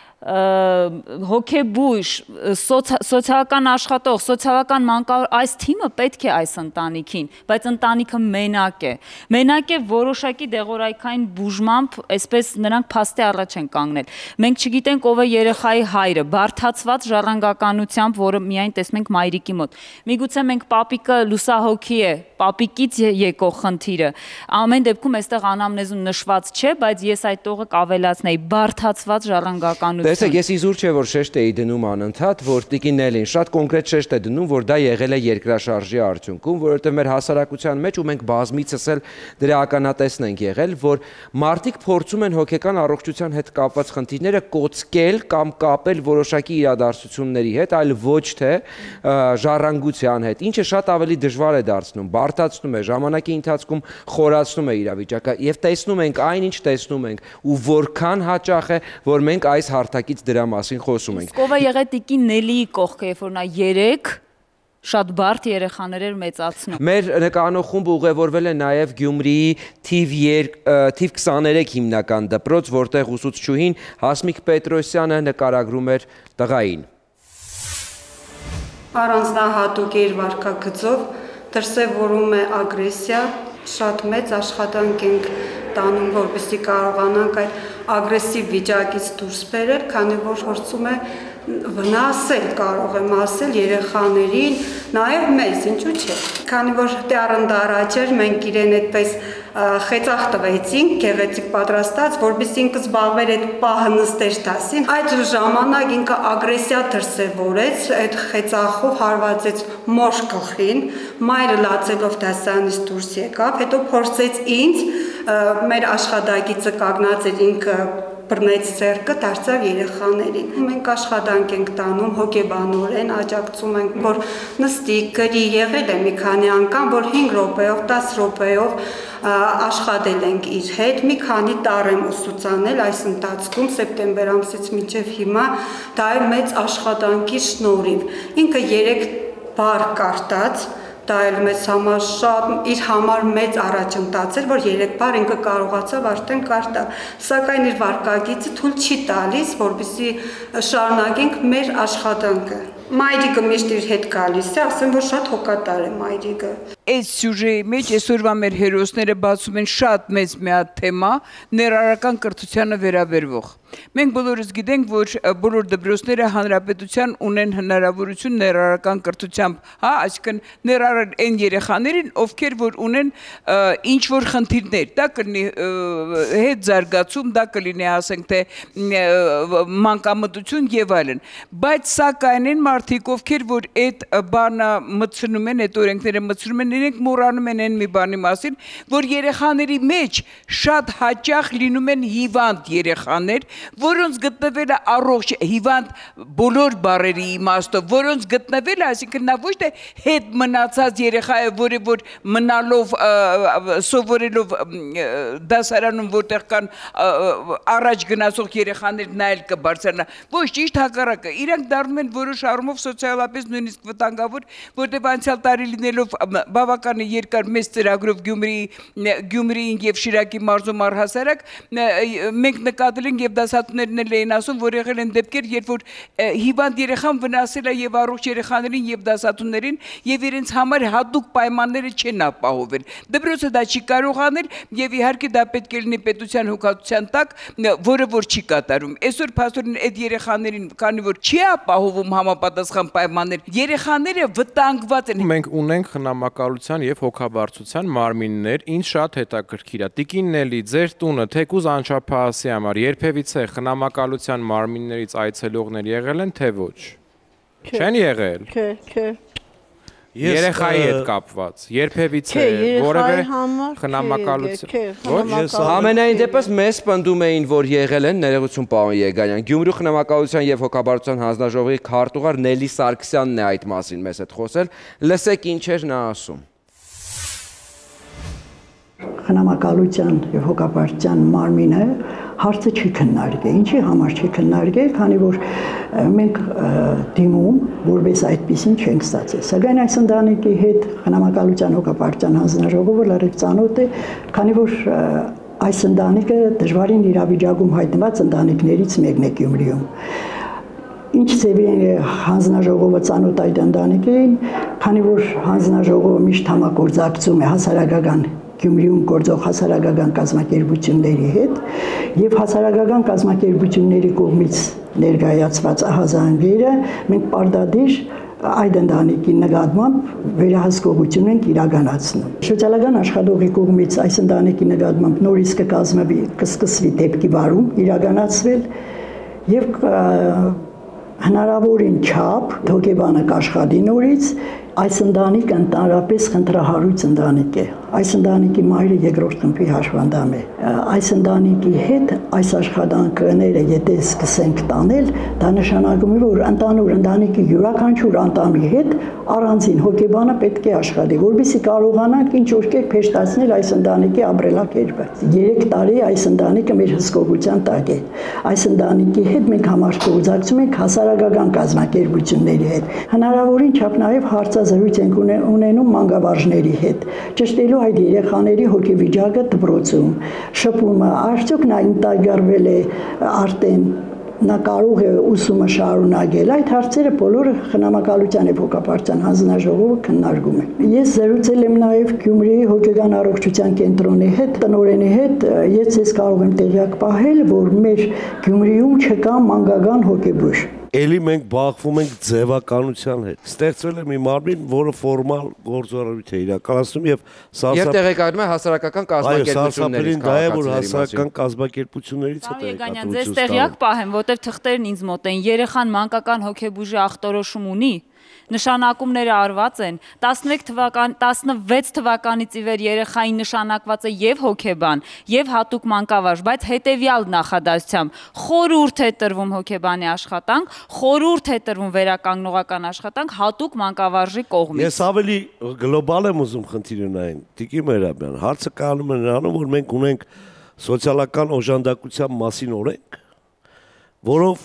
Speaker 6: հոգեբույժ, սոցիալական աշխատող, սոցիալական մանկավարժ, այս թիմը պետք է այս ընտանիքին, բայց ընտանիքը մենակ է, մենակ է որոշակի դեղորայքային բուժմամբ, այսպես նրանք փաստի առաջ են կանգնել, մենք չգիտենք ով է երեխայի հայրը, բարդացված ժառանգականությամբ, որը միայն տեսնում ենք մայրիկի մոտ, միգուցե մենք պապիկը լուսահոգի է, պապիկից եկող խնդիրը, ամեն դեպքում այստեղ անամնեզում նշված չէ, բայց ես այդ տողը կավելացնեի, բարդացված ժառանգականություն։
Speaker 2: Տեսեք, ես իզուր չէ, որ շեշտ էի դնում անընդհատ, որ տիկին Նելին շատ կոնկրետ շեշտ է դնում, որ դա եղել է երկրաշարժի արդյունքում, որովհետև մեր հասարակության մեջ ու մենք բազմիցս էլ դրա ականատեսն ենք եղել, որ մարդիկ փորձում են հոգեկան առողջության հետ կապված խնդիրները կոծկել կամ կապել որոշակի իրադարձությունների հետ, այլ ոչ թե ժառանգության հետ, ինչը շատ ավելի դժվար է դարձնում, բարդացնում է, ժամանակի ընթացքում խորացնում է իրավիճակը եւ տեսնում ենք այն, ինչ տեսնում ենք ու որքան հաճախ է, որ մենք այս հարթակից դրա մասին խոսում ենք։
Speaker 6: Ով է եղել տիկին Նելիի կողքը, երբ որ նա երեք շատ բարդ երեխաներ էր մեծացնում։
Speaker 2: Մեր նկարահանող խումբը ուղևորվել է նաև Գյումրիի թիվ քսաներեք հիմնական դպրոց, որտեղ ուսուցչուհին Հասմիկ Պետրոսյանը նկարագրում էր տղային։
Speaker 8: Առանձնահատուկ իր վարքագծով դրսևորում է ագրեսիա, շատ մեծ աշխատանք ենք տանում, որպեսզի կարողանանք այդ ագրեսիվ վիճակից դուրս բերել, քանի որ փորձում է վնասել, կարող եմ ասել երեխաներին, նաև մեզ, ինչու՞ չէ։ Քանի որ դեռ էր, մենք իրեն այդպես խեցախ տվեցինք, գեղեցիկ պատրաստած, որպեսզի ինքը զբաղվեր այդ պահը նստեր դասին, այդ ժամանակ ինքը ագրեսիա դրսևորեց, այդ խեցախով հարվածեց մոր գլխին, մայրը լացելով դասարանից դուրս եկավ, հետո փորձեց ինձ, մեր աշխատակիցը կանգնած էր, ինքը բռնեց ձեռքը, դարձավ երեխաներին։ Մենք աշխատանք ենք տանում հոգեբանորեն, աջակցում ենք, որ նստի, գրի, եղել է մի քանի անգամ, որ հինգ րոպեով, տասը րոպեով աշխատել ենք իր հետ, մի քանի տառ եմ ուսուցանել այս ընթացքում, սեպտեմբեր ամսից մինչև հիմա, դա է մեծ աշխատանքի շնորհիվ։ Ինքը երեք բառ կարդաց, դա էլ մեզ համար շատ իր համար մեծ առաջընթաց էր, որ երեք բառ ինքը կարողացավ արդեն կարդալ, սակայն իր վարքագիծը թույլ չի տալիս, որպեսզի շարունակենք մեր աշխատանքը։ Մայրիկը միշտ իր հետ գալիս է, ասեմ, որ շատ հոգատար է մայրիկը։
Speaker 7: Այս սյուժեի մեջ այսօրվա մեր հերոսները բացում են շատ մեծ մի հատ թեմա, ներառական կրթությանը վերաբերվող։ Մենք բոլորս գիտենք, որ բոլոր դպրոցները հանրապետության ունեն հնարավորություն ներառական կրթությամբ, հա, այսինքն ներառել այն երեխաներին, ովքեր որ ունեն ինչ որ խնդիրներ, դա կլինի հետ զարգացում, դա կլինի, ասենք թե մանկամտություն եւ այլն, բայց սակայն այն մարդիկ, ովքեր որ այդ բանը մտցնում են, այդ օրենքները մտցնում են, իրենք մոռանում են այն մի բանի մասին, որ երեխաների մեջ շատ հաճախ լինում են հիվանդ երեխաներ, որոնց գտնվել է առողջ հիվանդ բոլոր բառերի իմաստով, որոնց գտնվել է, այսինքն նա ոչ թե հետ մնացած երեխա է, որը որ մնալով սովորելով դասարանում, որտեղ կան առաջ գնացող երեխաներ նայել կբարձրանա, ոչ ճիշտ հակառակը, իրանք դառնում են որոշ առումով սոցիալապես նույնիսկ վտանգավոր, որտեղ անցյալ տարի լինելով բավական երկար մեծ ծրագրով Գյումրիին եւ Շիրակի մարզում առհասարակ, մենք նկատել ենք եւ դասատուներն էլ էին ասում, որ եղել են դեպքեր, երբ որ հիվանդ երեխան վնասել է եւ առողջ երեխաներին եւ դասատուներին եւ իրենց համար հատուկ պայմանները չեն ապահովել։ Դպրոցը դա չի կարող անել եւ իհարկե դա պետք է լինի պետության հոգատության տակ, որը որ չի կատարում։ Այսօր փաստորեն այդ երեխաներին, քանի որ չի ապահովում համապատասխան պայմաններ, երեխաները վտանգված են։
Speaker 9: Մենք ունենք խնամակալության եւ հոգաբարձության մարմիններ, ինչ շատ հետաքրքիր է։ Տիկին Նելի, ձեր տունը թեկուզ անչափահասի համար երբևիցե խնամակալության մարմիններից այցելողներ եղել են, թե ոչ։ Չեն եղել։
Speaker 3: Չէ, չէ։
Speaker 9: Երեխայի հետ կապված, երբևիցե որևէ խնամակալություն։
Speaker 2: Ամենայն դեպս մեզ պնդում էին, որ եղել են, ներողություն պարոն Եգանյան, Գյումրու խնամակալության եւ հոգաբարձության հանձնաժողովի քարտուղար Նելի Սարգսյանն է այդ մասին մեզ հետ խոսել, լսեք ինչ էր նա ասում։
Speaker 10: Խնամակալության եւ հոգաբարձության մարմինը հարցը չի քննարկել։ Ինչի համար չի քննարկել, քանի որ մենք դիմում որպես այդպեսին չենք ստացել։ Սակայն այս ընտանիքի հետ խնամակալության հոգաբարձության հանձնաժողովը լրիվ ծանոթ է, քանի որ այս ընտանիքը դժվարին իրավիճակում հայտնված ընտանիքներից մեկն է Գյումրիում։ Ինչ ձևի հանձնաժողովը ծանոթ այդ ընտանիքին, քանի որ հանձնաժողովը միշտ համագործակցում է հասարակական Գյումրիում գործող հասարակական կազմակերպությունների հետ եւ հասարակական կազմակերպությունների կողմից ներկայացված ահազանգերը մենք պարտադիր այդ ընտանիքի նկատմամբ վերահսկողություն ենք իրականացնում։ Սոցիալական աշխատողի կողմից այս ընտանիքի նկատմամբ նորից կկազմվի կսկսվի դեպքի վարում իրականացվել եւ հնարավորին չափ հոգեբանը կաշխատի նորից այս ընտանիքը ընդհանրապես խնդրահարույց ընտանիք է։ Այս ընտանիքի մայրը երկրորդ խմբի հաշվանդամ է։ Այս ընտանիքի հետ այս աշխատանքները եթե սկսենք տանել, դա նշանակում է, որ ընդհանուր ընտանիքի յուրաքանչյուր անդամի հետ առանձին հոգեբանը պետք է աշխատի, որովհետեւ կարողանանք ինչ որ կերպ հեշտացնել այս ընտանիքի ապրելակերպը։ երեք տարի այս ընտանիքը մեր հսկողության տակ է։ Այս ընտանիքի հետ մենք համագործակցում ենք հասարակական կազմակերպությունների հետ։ Հնարավորին չափ նաև հարցազրույց ենք ունենում մանկավարժների հետ, ճշտելու այդ երեխաների հոգեվիճակը դպրոցում, շփումը, արդյոք նա ինտեգրվել է արդեն, նա կարող է ուսումը շարունակել, այդ հարցերը բոլորը խնամակալության եւ հոգաբարձության հանձնաժողովը քննարկում է։ Ես զրուցել եմ նաեւ Գյումրիի հոգեկան առողջության կենտրոնի հետ, տնօրենի հետ, ես ես կարող եմ տեղյակ պահել, որ մեր Գյումրիում չկա մանկական հոգեբույժ։
Speaker 11: Էլի մենք բախվում ենք ձևականության հետ։ Ստեղծվել է մի մարմին, որը ֆորմալ գործառույթ է իրականացնում եւ
Speaker 2: Եվ տեղեկայանում է հասարակական կազմակերպություններից,
Speaker 11: դա է, որ հասարակական կազմակերպություններից է
Speaker 6: տեղեկատվություն։ Ձեզ տեղյակ պահեմ, որտեղ թղթերն ինձ մոտ են, երեխան մանկական հոգեբույժի ախտորոշում ունի, նշանակումները արված են, տասնվեց թվական, տասնվեց թվականից ի վեր երեխային նշանակված է եւ հոգեբան, եւ հատուկ մանկավարժ, բայց հետեւյալ նախադասությամբ խորհուրդ է տրվում հոգեբանի աշխատանք, խորհուրդ է տրվում վերականգնողական աշխատանք հատուկ մանկավարժի կողմից։
Speaker 11: Ես ավելի գլոբալ եմ ուզում խնդիրը նայել, Տիկին Մերաբյան, հարցը կանում է նրանում, որ մենք ունենք սոցիալական օժանդակության մասին օրենք, որով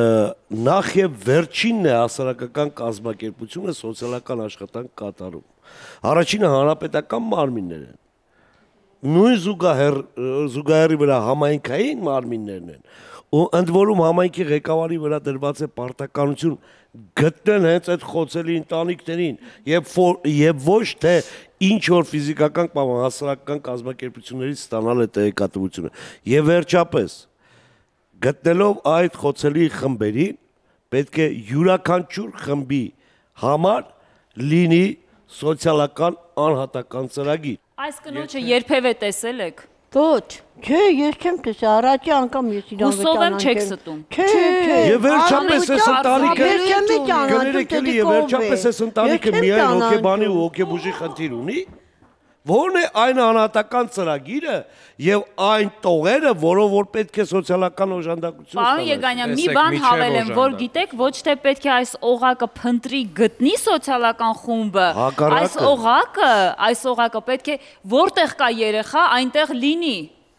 Speaker 11: նախ եւ վերջինն է հասարակական կազմակերպությունը սոցիալական աշխատանք կատարում։ Առաջինը հանրապետական մարմիններ են։ Նույն զուգահեռ զուգահեռի վրա համայնքային մարմիններն են։ Ու ընդ որում համայնքի ղեկավարի վրա դրված է պարտականություն գտնել հենց այդ խոցելի ընտանիքներին եւ եւ ոչ թե ինչ որ ֆիզիկական կամ հասարակական կազմակերպություններից ստանալ է տեղեկատվությունը։ Եվ վերջապես գտնելով այդ խոցելի խմբերին պետք է յուրաքանչյուր խմբի համար լինի սոցիալական անհատական ծրագիր։
Speaker 6: Այս կնոջը երբևէ տեսել եք։
Speaker 3: Ոչ, չէ, ես չեմ տեսա, առաջի անգամ ես իրան վճարան։
Speaker 6: Հուսով եմ չեք ստում։
Speaker 3: Չէ, չէ։
Speaker 11: Եվ վերջապես այս ընտանիքը
Speaker 3: գներեք
Speaker 11: էլի, վերջապես այս ընտանիքը միայն հոգեբանի ու հոգեբուժի խնդիր ունի։ Որն է այն անհատական ծրագիրը եւ այն տողերը, որով որ պետք է սոցիալական օժանդակություն
Speaker 6: ստանա։ Պարոն Եգանյան, մի բան հավել եմ, որ գիտեք, ոչ թե պետք է այս օղակը փնտրի գտնի սոցիալական խումբը, այս օղակը, այս օղակը պետք է որտեղ կա երեխա, այնտեղ լինի։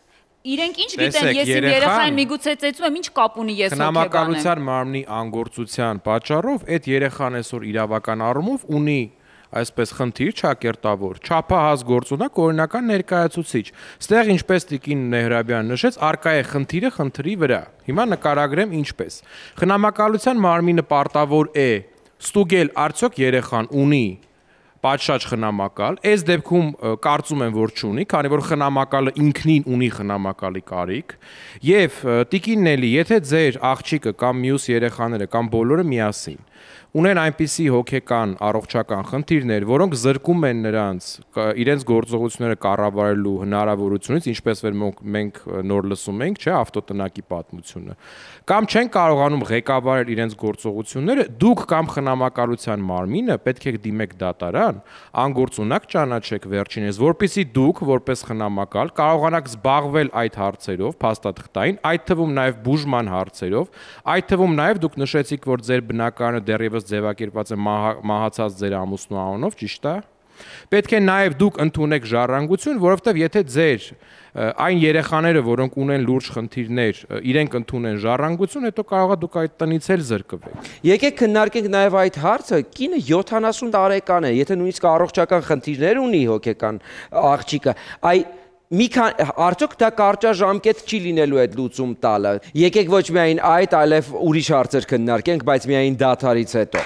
Speaker 6: Իրենք ինչ գիտեն, ես իմ երեխային միգուցե ծեծում եմ, ինչ կապ ունի ես հոգեբան եմ։
Speaker 9: Խնամակալության մարմնի անգործության պատճառով այդ երեխան այսօր իրավական առումով ունի այսպես խնդիր ճակերտավոր, չափահաս գործունակ օրինական ներկայացուցիչ։ Ստեղ ինչպես Տիկին Նեհրաբյանը նշեց, արկա է խնդիրը խնդրի վրա։ Հիմա նկարագրեմ ինչպես։ Խնամակալության մարմինը պարտավոր է ստուգել արդյոք երեխան ունի պատշաճ խնամակալ, այս դեպքում կարծում եմ, որ չունի, քանի որ խնամակալը ինքնին ունի խնամակալի կարիք, եւ Տիկին Նելի, եթե ձեր աղջիկը կամ մյուս երեխաները կամ բոլորը միասին ունեն այնպիսի հոգեկան առողջական խնդիրներ, որոնք զրկում են նրանց իրենց գործողությունները կառավարելու հնարավորությունից, ինչպես որ մենք նոր լսում ենք, չէ, ավտոտնակի պատմությունը, կամ չեն կարողանում ղեկավարել իրենց գործողությունները, դուք կամ խնամակալության մարմինը պետք է դիմեք դատարան, անգործունակ ճանաչեք վերջինս, որպեսզի դուք որպես խնամակալ կարողանաք զբաղվել այդ հարցերով, փաստաթղթային, այդ թվում նաև բուժման հարցերով, այդ թվում նաև դուք նշեցիք, որ ձեր բնակարանը դեռևս ձևակերպված է մահացած ձեր ամուսնու անունով, ճիշտ է։ Պետք է նաև դուք ընդունեք ժառանգություն, որովհետև եթե ձեր այն երեխաները, որոնք ունեն լուրջ խնդիրներ, իրենք ընդունեն ժառանգություն, հետո կարող է դուք այդ տնից էլ զրկվեք։
Speaker 2: Եկեք քննարկենք նաև այդ հարցը, կինը յոթանասուն տարեկան է, եթե նույնիսկ առողջական խնդիրներ ունի հոգեկան աղջիկը, այ մի քան արդյոք դա կարճաժամկետ չի լինելու այդ լուծում տալը։ Եկեք ոչ միայն այդ, այլև ուրիշ հարցեր քննարկենք, բայց միայն դադարից հետո։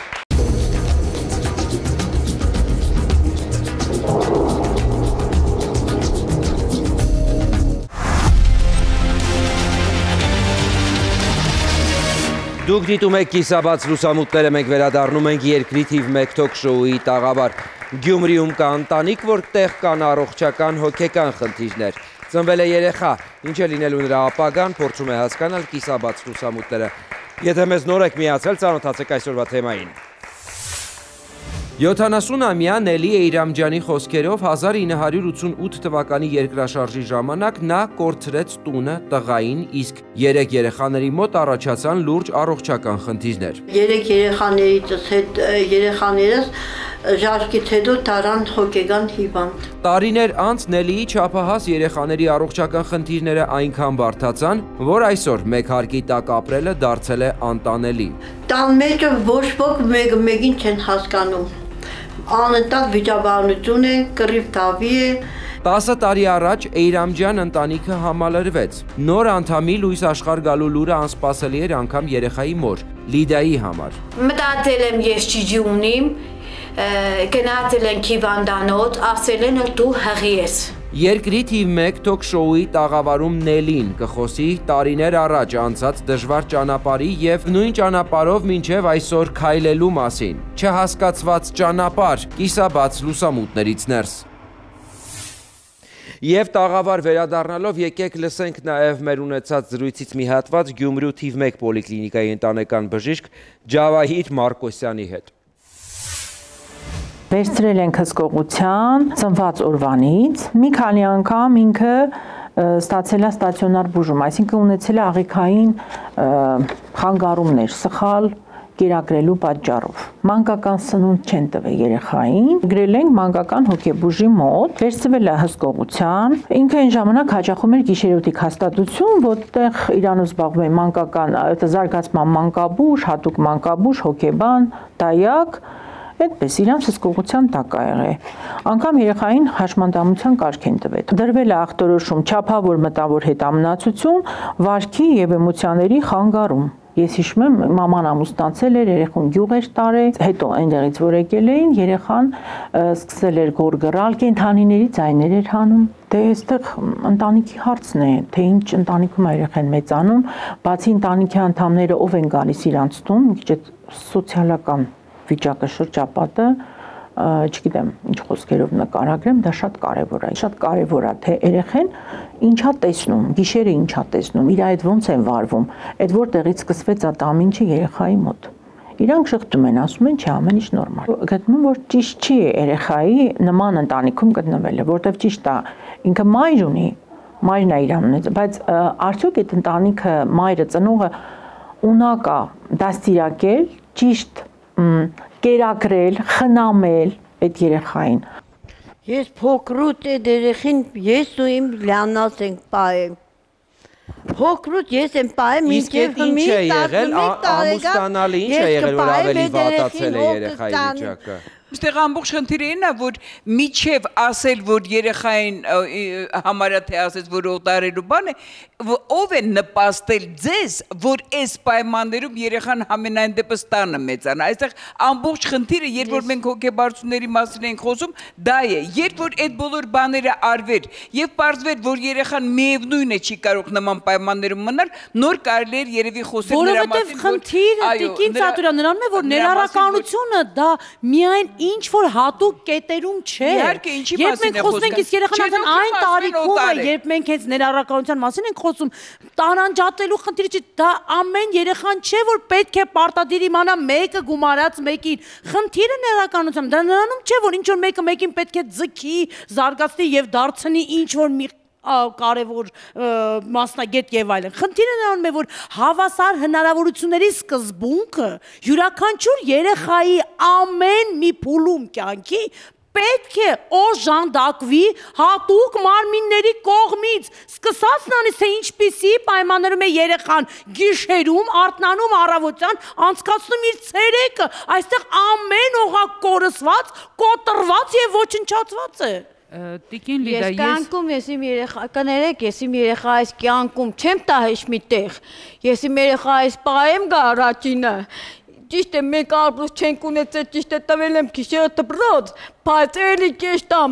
Speaker 2: Դուք դիտում եք կիսաբաց լուսամուտները, մենք վերադառնում ենք երկրի թիվ մեկ թոք շոուի տաղավար։ Գյումրիում կա ընտանիք, որտեղ կան առողջական հոգեկան խնդիրներ։ Ծնվել է երեխա, ինչ է լինելու նրա ապագան, փորձում է հասկանալ կիսաբաց լուսամուտները։ Եթե մեզ նոր եք միացել, ծանոթացեք այսօրվա թեմային։ յոթանասունամյա Նելի Էյրամջյանի խոսքերով հազար ինը հարյուր ութսունութ թվականի երկրաշարժի ժամանակ նա կորցրեց տունը, տղային, իսկ երեք երեխաների մոտ առաջացան լուրջ առողջական խնդիրներ։
Speaker 3: Երեք երեխաներիցս հետ երեխաներս ժարկից հետո տարան հոգեկան հիվանդ։
Speaker 2: Տարիներ անց Նելիի չափահաս երեխաների առողջական խնդիրները այնքան բարդացան, որ այսօր մեկ հարկի տակ ապրելը դարձել է անտանելի։
Speaker 3: Տան մեջը ոչ ոք մեկը մեկին չեն հասկանում։ Անընդհատ վիճաբանություն է, կռիվ դավի է։
Speaker 2: տասը տարի առաջ Էյրամջյան ընտանիքը համալրվեց։ Նոր անդամի լույս աշխարհ գալու լուրը անսպասելի էր անգամ երեխայի մոր, Լիդայի համար։
Speaker 4: Մտածել եմ ես ջիջի ունիմ, գնացել ենք հիվանդանոց, ասել են դու հղի ես։
Speaker 2: Երկրի թիվ մեկ թոք շոուի տաղավարում Նելին կխոսի տարիներ առաջ անցած դժվար ճանապարհի եւ նույն ճանապարհով մինչեւ այսօր քայլելու մասին։ Չհասկացված ճանապարհ, կիսաբաց լուսամուտներից ներս։ Եվ տաղավար վերադառնալով եկեք լսենք նաև մեր ունեցած զրույցից մի հատված Գյումրու թիվ մեկ պոլիկլինիկայի ընտանեկան բժիշկ Ջավահիր Մարկոսյանի հետ։
Speaker 12: Վերցրել ենք հսկողության ծնված օրվանից, մի քանի անգամ ինքը ստացել է ստացիոնար բուժում, այսինքն ունեցել է աղիքային խանգարումներ, սխալ կերակրելու պատճառով։ Մանկական սնունդ չեն տվել երեխային, գրել ենք մանկական հոգեբուժի մոտ, վերցվել է հսկողության, ինքը այն ժամանակ հաճախում էր գիշերօթիկ հաստատություն, որտեղ իրանով զբաղվում է մանկական զարգացման մանկաբույժ, հատուկ մանկաբույժ, հոգեբան, տայակ, այդպես իրանց հսկողության տակ ա եղել։ Անգամ երեխային հաշմանդամության կարգ են տվել։ Դրվել է ախտորոշում չափավոր մտավոր հետամնացություն, վարքի եւ էմոցիաների խանգարում։ Ես հիշում եմ, մաման ամուսնացել էր, երեխուն գյուղ էր տարել, հետո այնտեղից որ եկել էին, երեխան սկսել էր գորգռալ, կենդանիների ձայներ էր հանում։ Դե այստեղ ընտանիքի հարցն է, թե ինչ ընտանիքում է երեխան մեծանում, բացի ընտանիքի անդամները ով են գալիս իրանց տուն, մի քիչ սոցիալական վիճակը շրջապատը, չգիտեմ ինչ խոսքերով նկարագրեմ, դա շատ կարևոր է։ Շատ կարևոր է, թե երեխան ինչա տեսնում, գիշերը ինչա տեսնում, իր այդ ոնց են վարվում, այդ որտեղից սկսվեց այդ ամինչը երեխայի մոտ։ Իրանք շղթում են, ասում են, չէ, ամեն ինչ նորմալ։ Գտնում եմ, որ ճիշտ չի երեխայի նման ընտանիքում գտնվելը, որտեղ ճիշտ է, ինքը մայր ունի, մայրն է իրան ունեցել, բայց արդյոք այդ ընտանիքը, մայրը, ծնողը ունակ է դաստիարակել, ճիշտ կերակրել, խնամել այդ երեխային։
Speaker 3: Ես փոքրուց այդ երեխին ես ու իմ Լիանաս ենք պահել։ Փոքրուց ես եմ պահել,
Speaker 2: մինչև ինչ է եղել, ամուսնանալի ինչ է եղել, որ ավելի վատացել է երեխայի վիճակը։
Speaker 7: Այստեղ ամբողջ խնդիրը այն է, որ միջև ասել, որ երեխային համարյա թե ասեց, որ օտարելու բան է, ով է նպաստել ձեզ, որ այս պայմաններում երեխան ամենայն դեպս տանը մեծանա։ Այստեղ ամբողջ խնդիրը, երբ որ մենք հոգեբարձությունների մասին ենք խոսում, դա է, երբ որ այդ բոլոր բաները արվեր եւ պարզվեր, որ երեխան միևնույն է չի կարող նման պայմաններում մնալ, նոր կարելի էր երևի խոսել նրա մասին,
Speaker 13: որովհետեւ խնդիրը Տիկին Ծատուրյան նրանում է, որ ներառականությունը դա միայն ինչ որ հատուկ կետերում չէ։ Երբ մենք խոսում ենք իսկ երեխաներն այն տարիքում է, երբ մենք հենց ներառականության մասին ենք խոսում, տարանջատելու խնդիրը չի, դա ամեն երեխան չէ, որ պետք է պարտադիր իմանա մեկը գումարած մեկին։ Խնդիրը ներառականության, դա նրանում չէ, որ ինչ որ մեկը մեկին պետք է ձգի, զարգացնի եւ դարձնի ինչ որ մի կարևոր մասնագետ եւ այլն։ Խնդիրը նրանում է, որ հավասար հնարավորությունների սկզբունքը յուրաքանչյուր երեխայի ամեն մի փուլում կյանքի պետք է օժանդակվի հատուկ մարմինների կողմից, սկսած նրանից, թե ինչպիսի պայմաններում է երեխան գիշերում, արթնանում առավոտյան, անցկացնում իր ցերեկը, այստեղ ամեն օղակ կորսված, կոտրված եւ ոչնչացված է։
Speaker 5: Տիկին Լիդա,
Speaker 3: ես կյանքում ես իմ երեխա, կներեք, ես իմ երեխա այս կյանքում չեմ տա հեչ մի տեղ, ես իմ երեխա այս պահեմ գա առաջինը, ճիշտ է մեկ արբուս չենք ունեցել, ճիշտ է տվել եմ գիշերը դպրոց, բայց էլի կեշտամ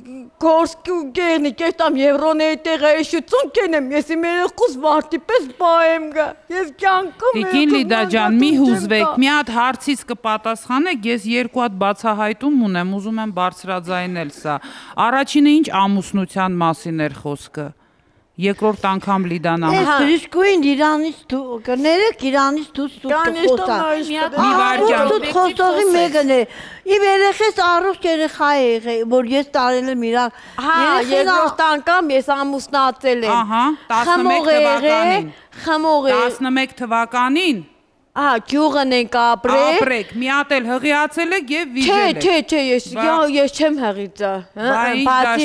Speaker 3: Գորսկի ու գերնի, կեշտամ Եվրոների տեղը էշություն կենեմ, ես իմ երեխուս վարդի պես պահեմ գա, ես կյանքում
Speaker 5: Տիկին Լիդա ջան, մի հուզվեք, մի հատ հարցից կպատասխանեք, ես երկու հատ բացահայտում ունեմ, ուզում եմ բարձրաձայնել սա։ Առաջինը ինչ ամուսնության մասին էր խոսքը։ Երկրորդ անգամ Լիդան ամուսնու։
Speaker 3: Ես բժշկուին Իրանից կներեք, Իրանից դուրս խոսա։ Մի վարքյան խոսողի մեկն է։ Իմ երեխես առողջ երեխա է եղել, որ ես տարել եմ իրան։
Speaker 13: Հա, երկրորդ անգամ ես ամուսնացել եմ։
Speaker 5: Ահա, տասնմեկ թվականին։
Speaker 3: Խմող է։
Speaker 5: տասնմեկ թվականին։
Speaker 13: Ահա, գյուղն ենք ապրել։
Speaker 5: Ապրեք, մի հատ էլ հղիացել եք եւ վիժել եք։
Speaker 13: Չէ, չէ, չէ, ես ես չեմ հղիծա։
Speaker 5: Բացի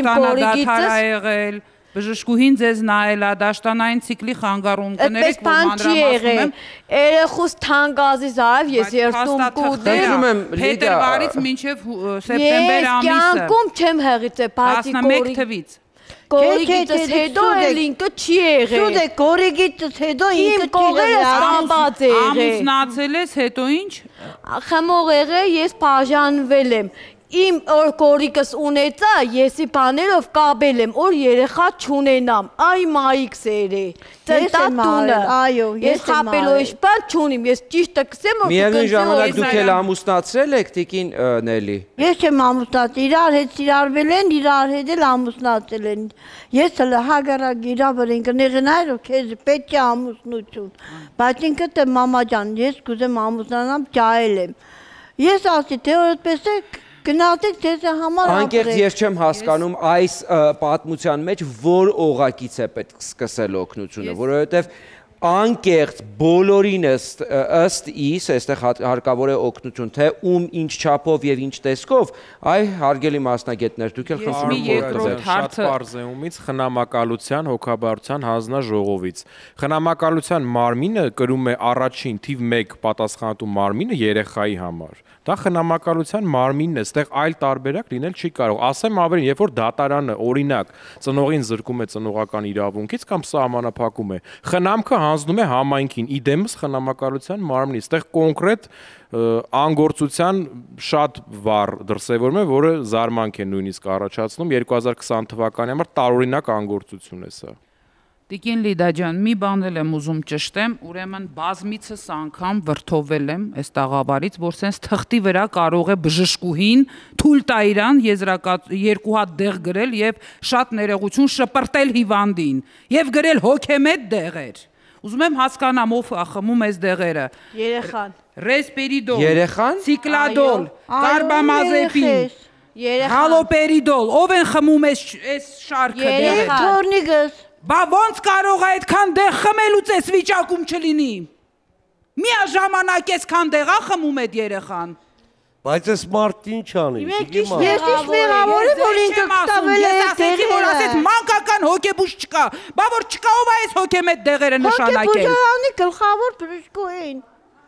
Speaker 5: կորիգից բժշկուհին ձեզ նայել է, դաշտանային ցիկլի խանգարում, կներեք, որ մանրամասնում եմ։
Speaker 13: Երեխուս թանկազի զարավ, ես երթում կուտեմ։
Speaker 5: Փետրվարից մինչև սեպտեմբեր ամիսը։
Speaker 13: Ես կյանքում չեմ հղիծել, բացի
Speaker 5: տասնմեկ թվից։
Speaker 13: Կորիգիցս հետո էլ ինքը չի եղել։
Speaker 3: Շուտ է, կորիգիցս հետո ինքը չի
Speaker 13: եղել։
Speaker 5: Ամուսնացել ես, հետո ինչ։
Speaker 13: Խմող եղել, ես բաժանվել եմ։ Իմ որ կորիկս ունեցա, եսի բաներով կաբել եմ, որ երեխա չունենամ, այ մայիկ սեր է, ծնտատունը, ես խապելով իշպան չունիմ, ես ճիշտը կսեմ, որ
Speaker 2: միևնույն ժամանակ դուք էլ ամուսնացրել եք, Տիկին Նելի։
Speaker 3: Ես չեմ ամուսնացել, իրար հետ սիրարվել են, իրար հետ էլ ամուսնացել են, ես հլը հագարակ իրա վր են կնեղնայր, քեզ պետք է ամուսնություն, բայց ինքը թե մամա ջան, ես կուզեմ ամուսնանամ, ջահել եմ, ես ասի, թե որպես եք, գնացեք ձեզ համար ապրեք։
Speaker 2: Անկեղծ ես չեմ հասկանում այս պատմության մեջ որ օղակից է պետք սկսել օգնությունը, որովհետև անկեղծ բոլորին ըստ իս, այստեղ հարկավոր է օգնություն, թե ում ինչ չափով եւ ինչ տեսքով, այ հարգելի մասնագետներ, դուք էլ խնդրում եք
Speaker 5: երկրորդ հարցը
Speaker 9: Պարզեումից խնամակալության, հոգաբարձության հանձնաժողովից։ Խնամակալության մարմինը կրում է առաջին թիվ մեկ պատասխանատու մարմինը երեխայի համար։ Դա խնամակալության մարմինն է, այստեղ այլ տարբերակ լինել չի կարող։ Ասեմ ավելին, երբ որ դատարանը օրինակ ծնողին զրկում է ծնողական իրավունքից կամ սահմանափակում է, խնամքը հանձնում է համայնքին, իդեմս խնամակալության մարմնին։ Այստեղ կոնկրետ անգործության շատ վառ դրսևորում է, որը զարմանք է նույնիսկ առաջացնում երկու հազար քսան թվականի համար տարօրինակ անգործություն է սա։
Speaker 5: Տիկին Լիդա ջան, մի բան էլ եմ ուզում ճշտեմ, ուրեմն բազմիցս անգամ վրթովել եմ այս տաղավարից, որ սենց թղթի վրա կարող է բժշկուհին թույլ տա իրան երկու հատ դեղ գրել եւ շատ ներողություն շպրտել հիվանդին եւ գրել հոգեմետ դեղեր։ Ուզում եմ հասկանամ ով է խմում այս դեղերը։
Speaker 3: Երեխան։
Speaker 5: Ռեսպիրիդոլ։
Speaker 2: Երեխան։
Speaker 5: Ցիկլադոլ, կարբամազեպին, հալոպերիդոլ, ով են խմում այս շարքը դեղեր։
Speaker 3: Երեխան։
Speaker 5: Բա ոնց կարող է այդքան դեղ խմելուց այս վիճակում չլինի։ Միաժամանակ այսքան դեղա խմում այդ երեխան։
Speaker 11: Բայց այս մարդը ինչ անի։
Speaker 3: Ես ինչ մեղավոր եմ, որ ինքը կտավել է
Speaker 5: դեղերը։ Որ ասեց մանկական հոգեբուժ չկա։ Բա որ չկա ով է այս հոգեմետ դեղերը նշանակել։
Speaker 3: Հոգեբուժարանի գլխավոր բժշկուհին։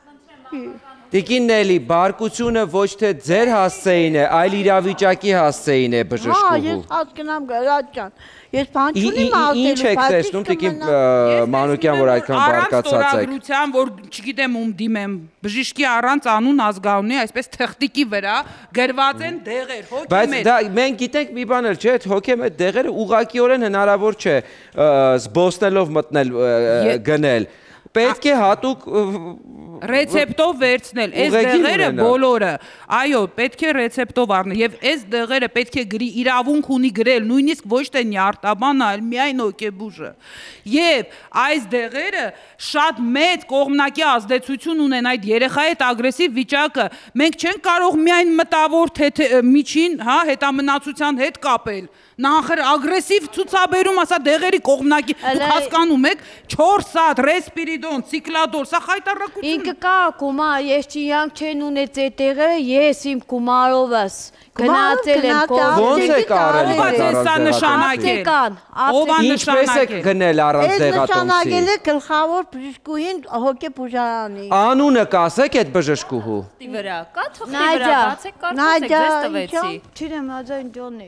Speaker 2: Տիկին Նելի, բարկությունը ոչ թե ձեր հասցեին է, այլ իրավիճակի հասցեին է բժշկուհու։
Speaker 3: Հա, ես հասկնամ Գարատ ջան։ Ես բան չունիմ ասելու։
Speaker 2: Ինչ եք տեսնում, Տիկին Մանուկյան, որ այդքան բարկացած եք։
Speaker 5: Առանց ստորագրության, որ չգիտեմ ում դիմեմ, բժշկի առանց անուն ազգանունի, այսպես թղթիկի վրա գրված են դեղեր, հոգեմետ։
Speaker 2: Բայց դա մենք գիտենք մի բան էլ, չէ՞, հոգեմետ դեղերը ուղղակիորեն հնարավոր չէ զբոսնելով մտնել գնել։ Պետք է հատուկ
Speaker 5: ռեցեպտով վերցնել, այս դեղերը բոլորը, այո, պետք է ռեցեպտով առնել եւ այս դեղերը պետք է գրի իրավունք ունի գրել, նույնիսկ ոչ թե նյարդաբանը, այլ միայն հոգեբուժը։ Եվ այս դեղերը շատ մեծ կողմնակի ազդեցություն ունեն այդ երեխայի հետ ագրեսիվ վիճակը։ Մենք չենք կարող միայն մտավոր թե միջին, հա, հետամնացության հետ կապել։ Նախր ագրեսիվ ցուցաբերում ասա դեղերի կողմնակի, դուք հասկանում եք, չորս հատ ռեսպիրիդոն, ցիկլադոր, սա խայտարակություն։
Speaker 4: Ինքը կա կումար, ես չիանք չեն ունեց այդ տեղը, ես իմ կումարովս գնացել եմ կողմ։
Speaker 2: Ոնց եք արել
Speaker 5: դա նշանակել։
Speaker 2: Ինչպես եք գնել առանց դեղատոմսի։
Speaker 3: Նշանակել է գլխավոր բժշկուհին հոգեբուժարանի։
Speaker 2: Անունը կասեք այդ բժշկուհու։
Speaker 6: Վրա, կա թղթի վրա, բացեք կարծեք, ձեզ տվեցի։
Speaker 3: Չիրեմ ազայն ջոնի։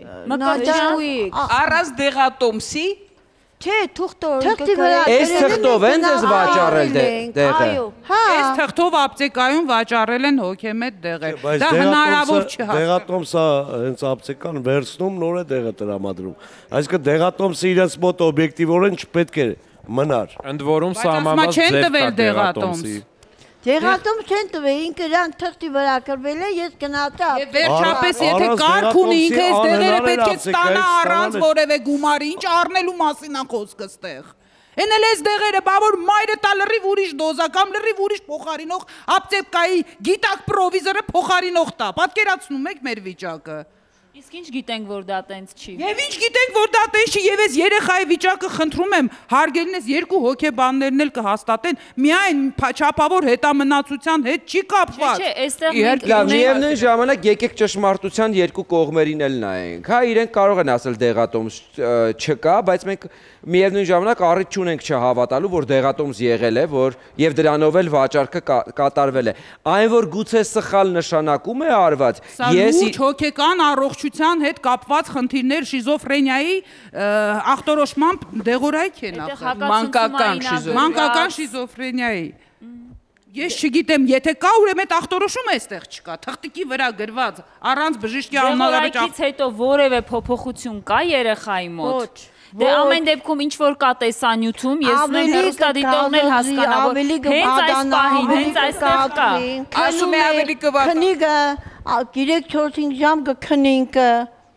Speaker 7: Առանց դեղատոմսի
Speaker 3: Չէ, թղթով։
Speaker 2: Այս թղթով են ձեզ վաճառել դեղը։
Speaker 5: Այս թղթով ապտեկայում վաճառել են հոգեմետ դեղեր։ Դա հնարավոր չէ։
Speaker 11: Դեղատոմսը հենց ապտեկան վերցնում, նոր է դեղը տրամադրում։ Այսինքն դեղատոմսը իրենց մոտ օբյեկտիվորեն չպետք է մնար։
Speaker 9: Ընդ որում սահմանված ձև կա դեղատոմսի։
Speaker 3: Դեղատոմ չեն տվել, ինքը իրան թղթի վրա կրվել է, ես գնացա։
Speaker 5: Եվ վերջապես եթե կարգ ունի, ինքը այս դեղերը պետք է ստանա առանց որևէ գումարի, ինչ առնելու մասին է խոսքը ստեղ։ Են էլ այս դեղերը, բա որ մայրը տա լրիվ ուրիշ դոզա կամ լրիվ ուրիշ փոխարինող ապտեկայի գիտակ պրովիզորը փոխարինող տա։ Պատկերացնում եք մեր վիճակը։
Speaker 6: Իսկ ինչ գիտենք, որ դա տենց չի։
Speaker 5: Եվ ինչ գիտենք, որ դա տենց չի, եւ այս երեխայի վիճակը խնդրում եմ, հարգելինս երկու հոգեբաններն էլ կհաստատեն, միայն չափավոր հետամնացության հետ չի կապված։
Speaker 6: Չէ, այստեղ մենք
Speaker 2: միևնույն ժամանակ եկեք ճշմարտության երկու կողմերին էլ նայենք։ Հա, իրենք կարող են ասել դեղատոմս չկա, բայց մենք միևնույն ժամանակ առիթ չունենք չհավատալու, որ դեղատոմս եղել է, որ եւ դրանով էլ վաճառքը կատարվել է։ Այն որ գուցե սխալ նշանակում է արված,
Speaker 5: ես հոգեկան առողջության հետ կապված խնդիրներ շիզոֆրենիայի ախտորոշմամբ դեղորայք են ախր
Speaker 7: մանկական շիզոֆրենիա
Speaker 5: մանկական շիզոֆրենիայի Ես չգիտեմ, եթե կա ուրեմն այդ ախտորոշումը այստեղ չկա, թղթիկի վրա գրված առանց բժշկի
Speaker 6: անհնարից հետո որևէ փոփոխություն կա երեխայի մոտ։ Դե ամեն դեպքում ինչ որ կա տեսանյութում, ես նույն հեռուստադիտողն էլ հասկանամ, որ հենց այս պահին, հենց այստեղ կա։
Speaker 7: Ասում է ավելի կվա։
Speaker 3: Քնիկը, երեք-չորս ժամ կքնինքը։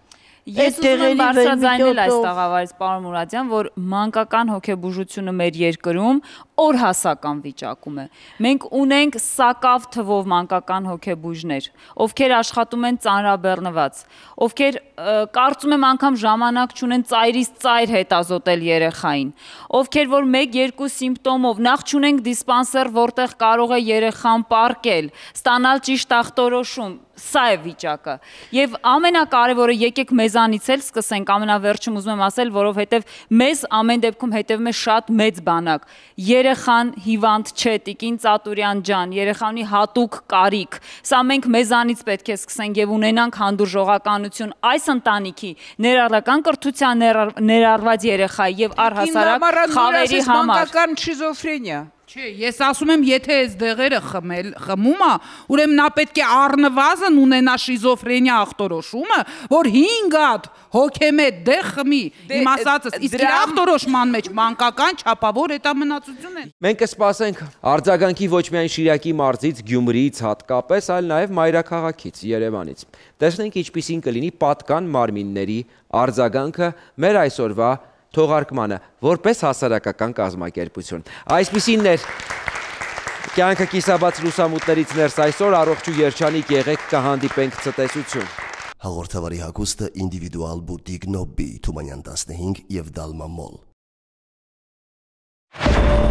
Speaker 6: Ես ուզում եմ բարձրաձայնել այս տաղավարից, պարոն Մուրադյան, որ մանկական հոգեբուժությունը մեր երկրում օրհասական վիճակում է։ Մենք ունենք սակավ թվով մանկական հոգեբուժներ, ովքեր աշխատում են ծանրաբեռնված, ովքեր կարծում եմ անգամ ժամանակ չունեն ծայրից ծայր հետազոտել երեխային, ովքեր որ մեկ-երկու սիմպտոմով նախ չունենք դիսպանսեր, որտեղ կարող է երեխան պառկել, ստանալ ճիշտ ախտորոշում, սա է վիճակը։ Եվ ամենակարևորը եկեք մեզանից էլ սկսենք, ամենավերջում ուզում եմ ասել, որովհետև մեզ ամեն դեպքում հետևում է շատ մեծ բանակ։ Երեխան հիվանդ չէ, Տիկին Ծատուրյան ջան, երեխան ունի հատուկ կարիք։ Սա մենք մեզանից պետք է սկսենք եւ ունենանք հանդուրժողականություն այս ընտանիքի ներառական կրթության ներառված երեխայի եւ առհասարակ խավերի համար։
Speaker 7: Մանկական շիզոֆրենիա
Speaker 5: Չէ, ես ասում եմ, եթե այս դեղերը խմել, խմում է, ուրեմն նա պետք է առնվազն ունենա շիզոֆրենիա ախտորոշումը, որ հինգ հատ հոգեմետ դեղ խմի։ Իմ ասածս, իսկ իր ախտորոշման մեջ մանկական չափավոր հետամնացություն են։
Speaker 2: Մենք կսպասենք արձագանքի ոչ միայն Շիրակի մարզից, Գյումրիից հատկապես, այլ նաև մայրաքաղաքից, Երևանից։ Տեսնենք ինչպիսին կլինի պատկան մարմինների արձագանքը մեր այսօրվա թողարկմանը, որպես հասարակական կազմակերպություն։ Այսպիսին էր կյանքը կիսաբաց լուսամուտներից ներս այսօր, առողջ ու երջանիկ եղեք, կհանդիպենք ցտեսություն։
Speaker 1: Հաղորդավարի հագուստը ինդիվիդուալ բուտիկ Նոբի, Թումանյան տասնհինգ և Դալմա մոլ։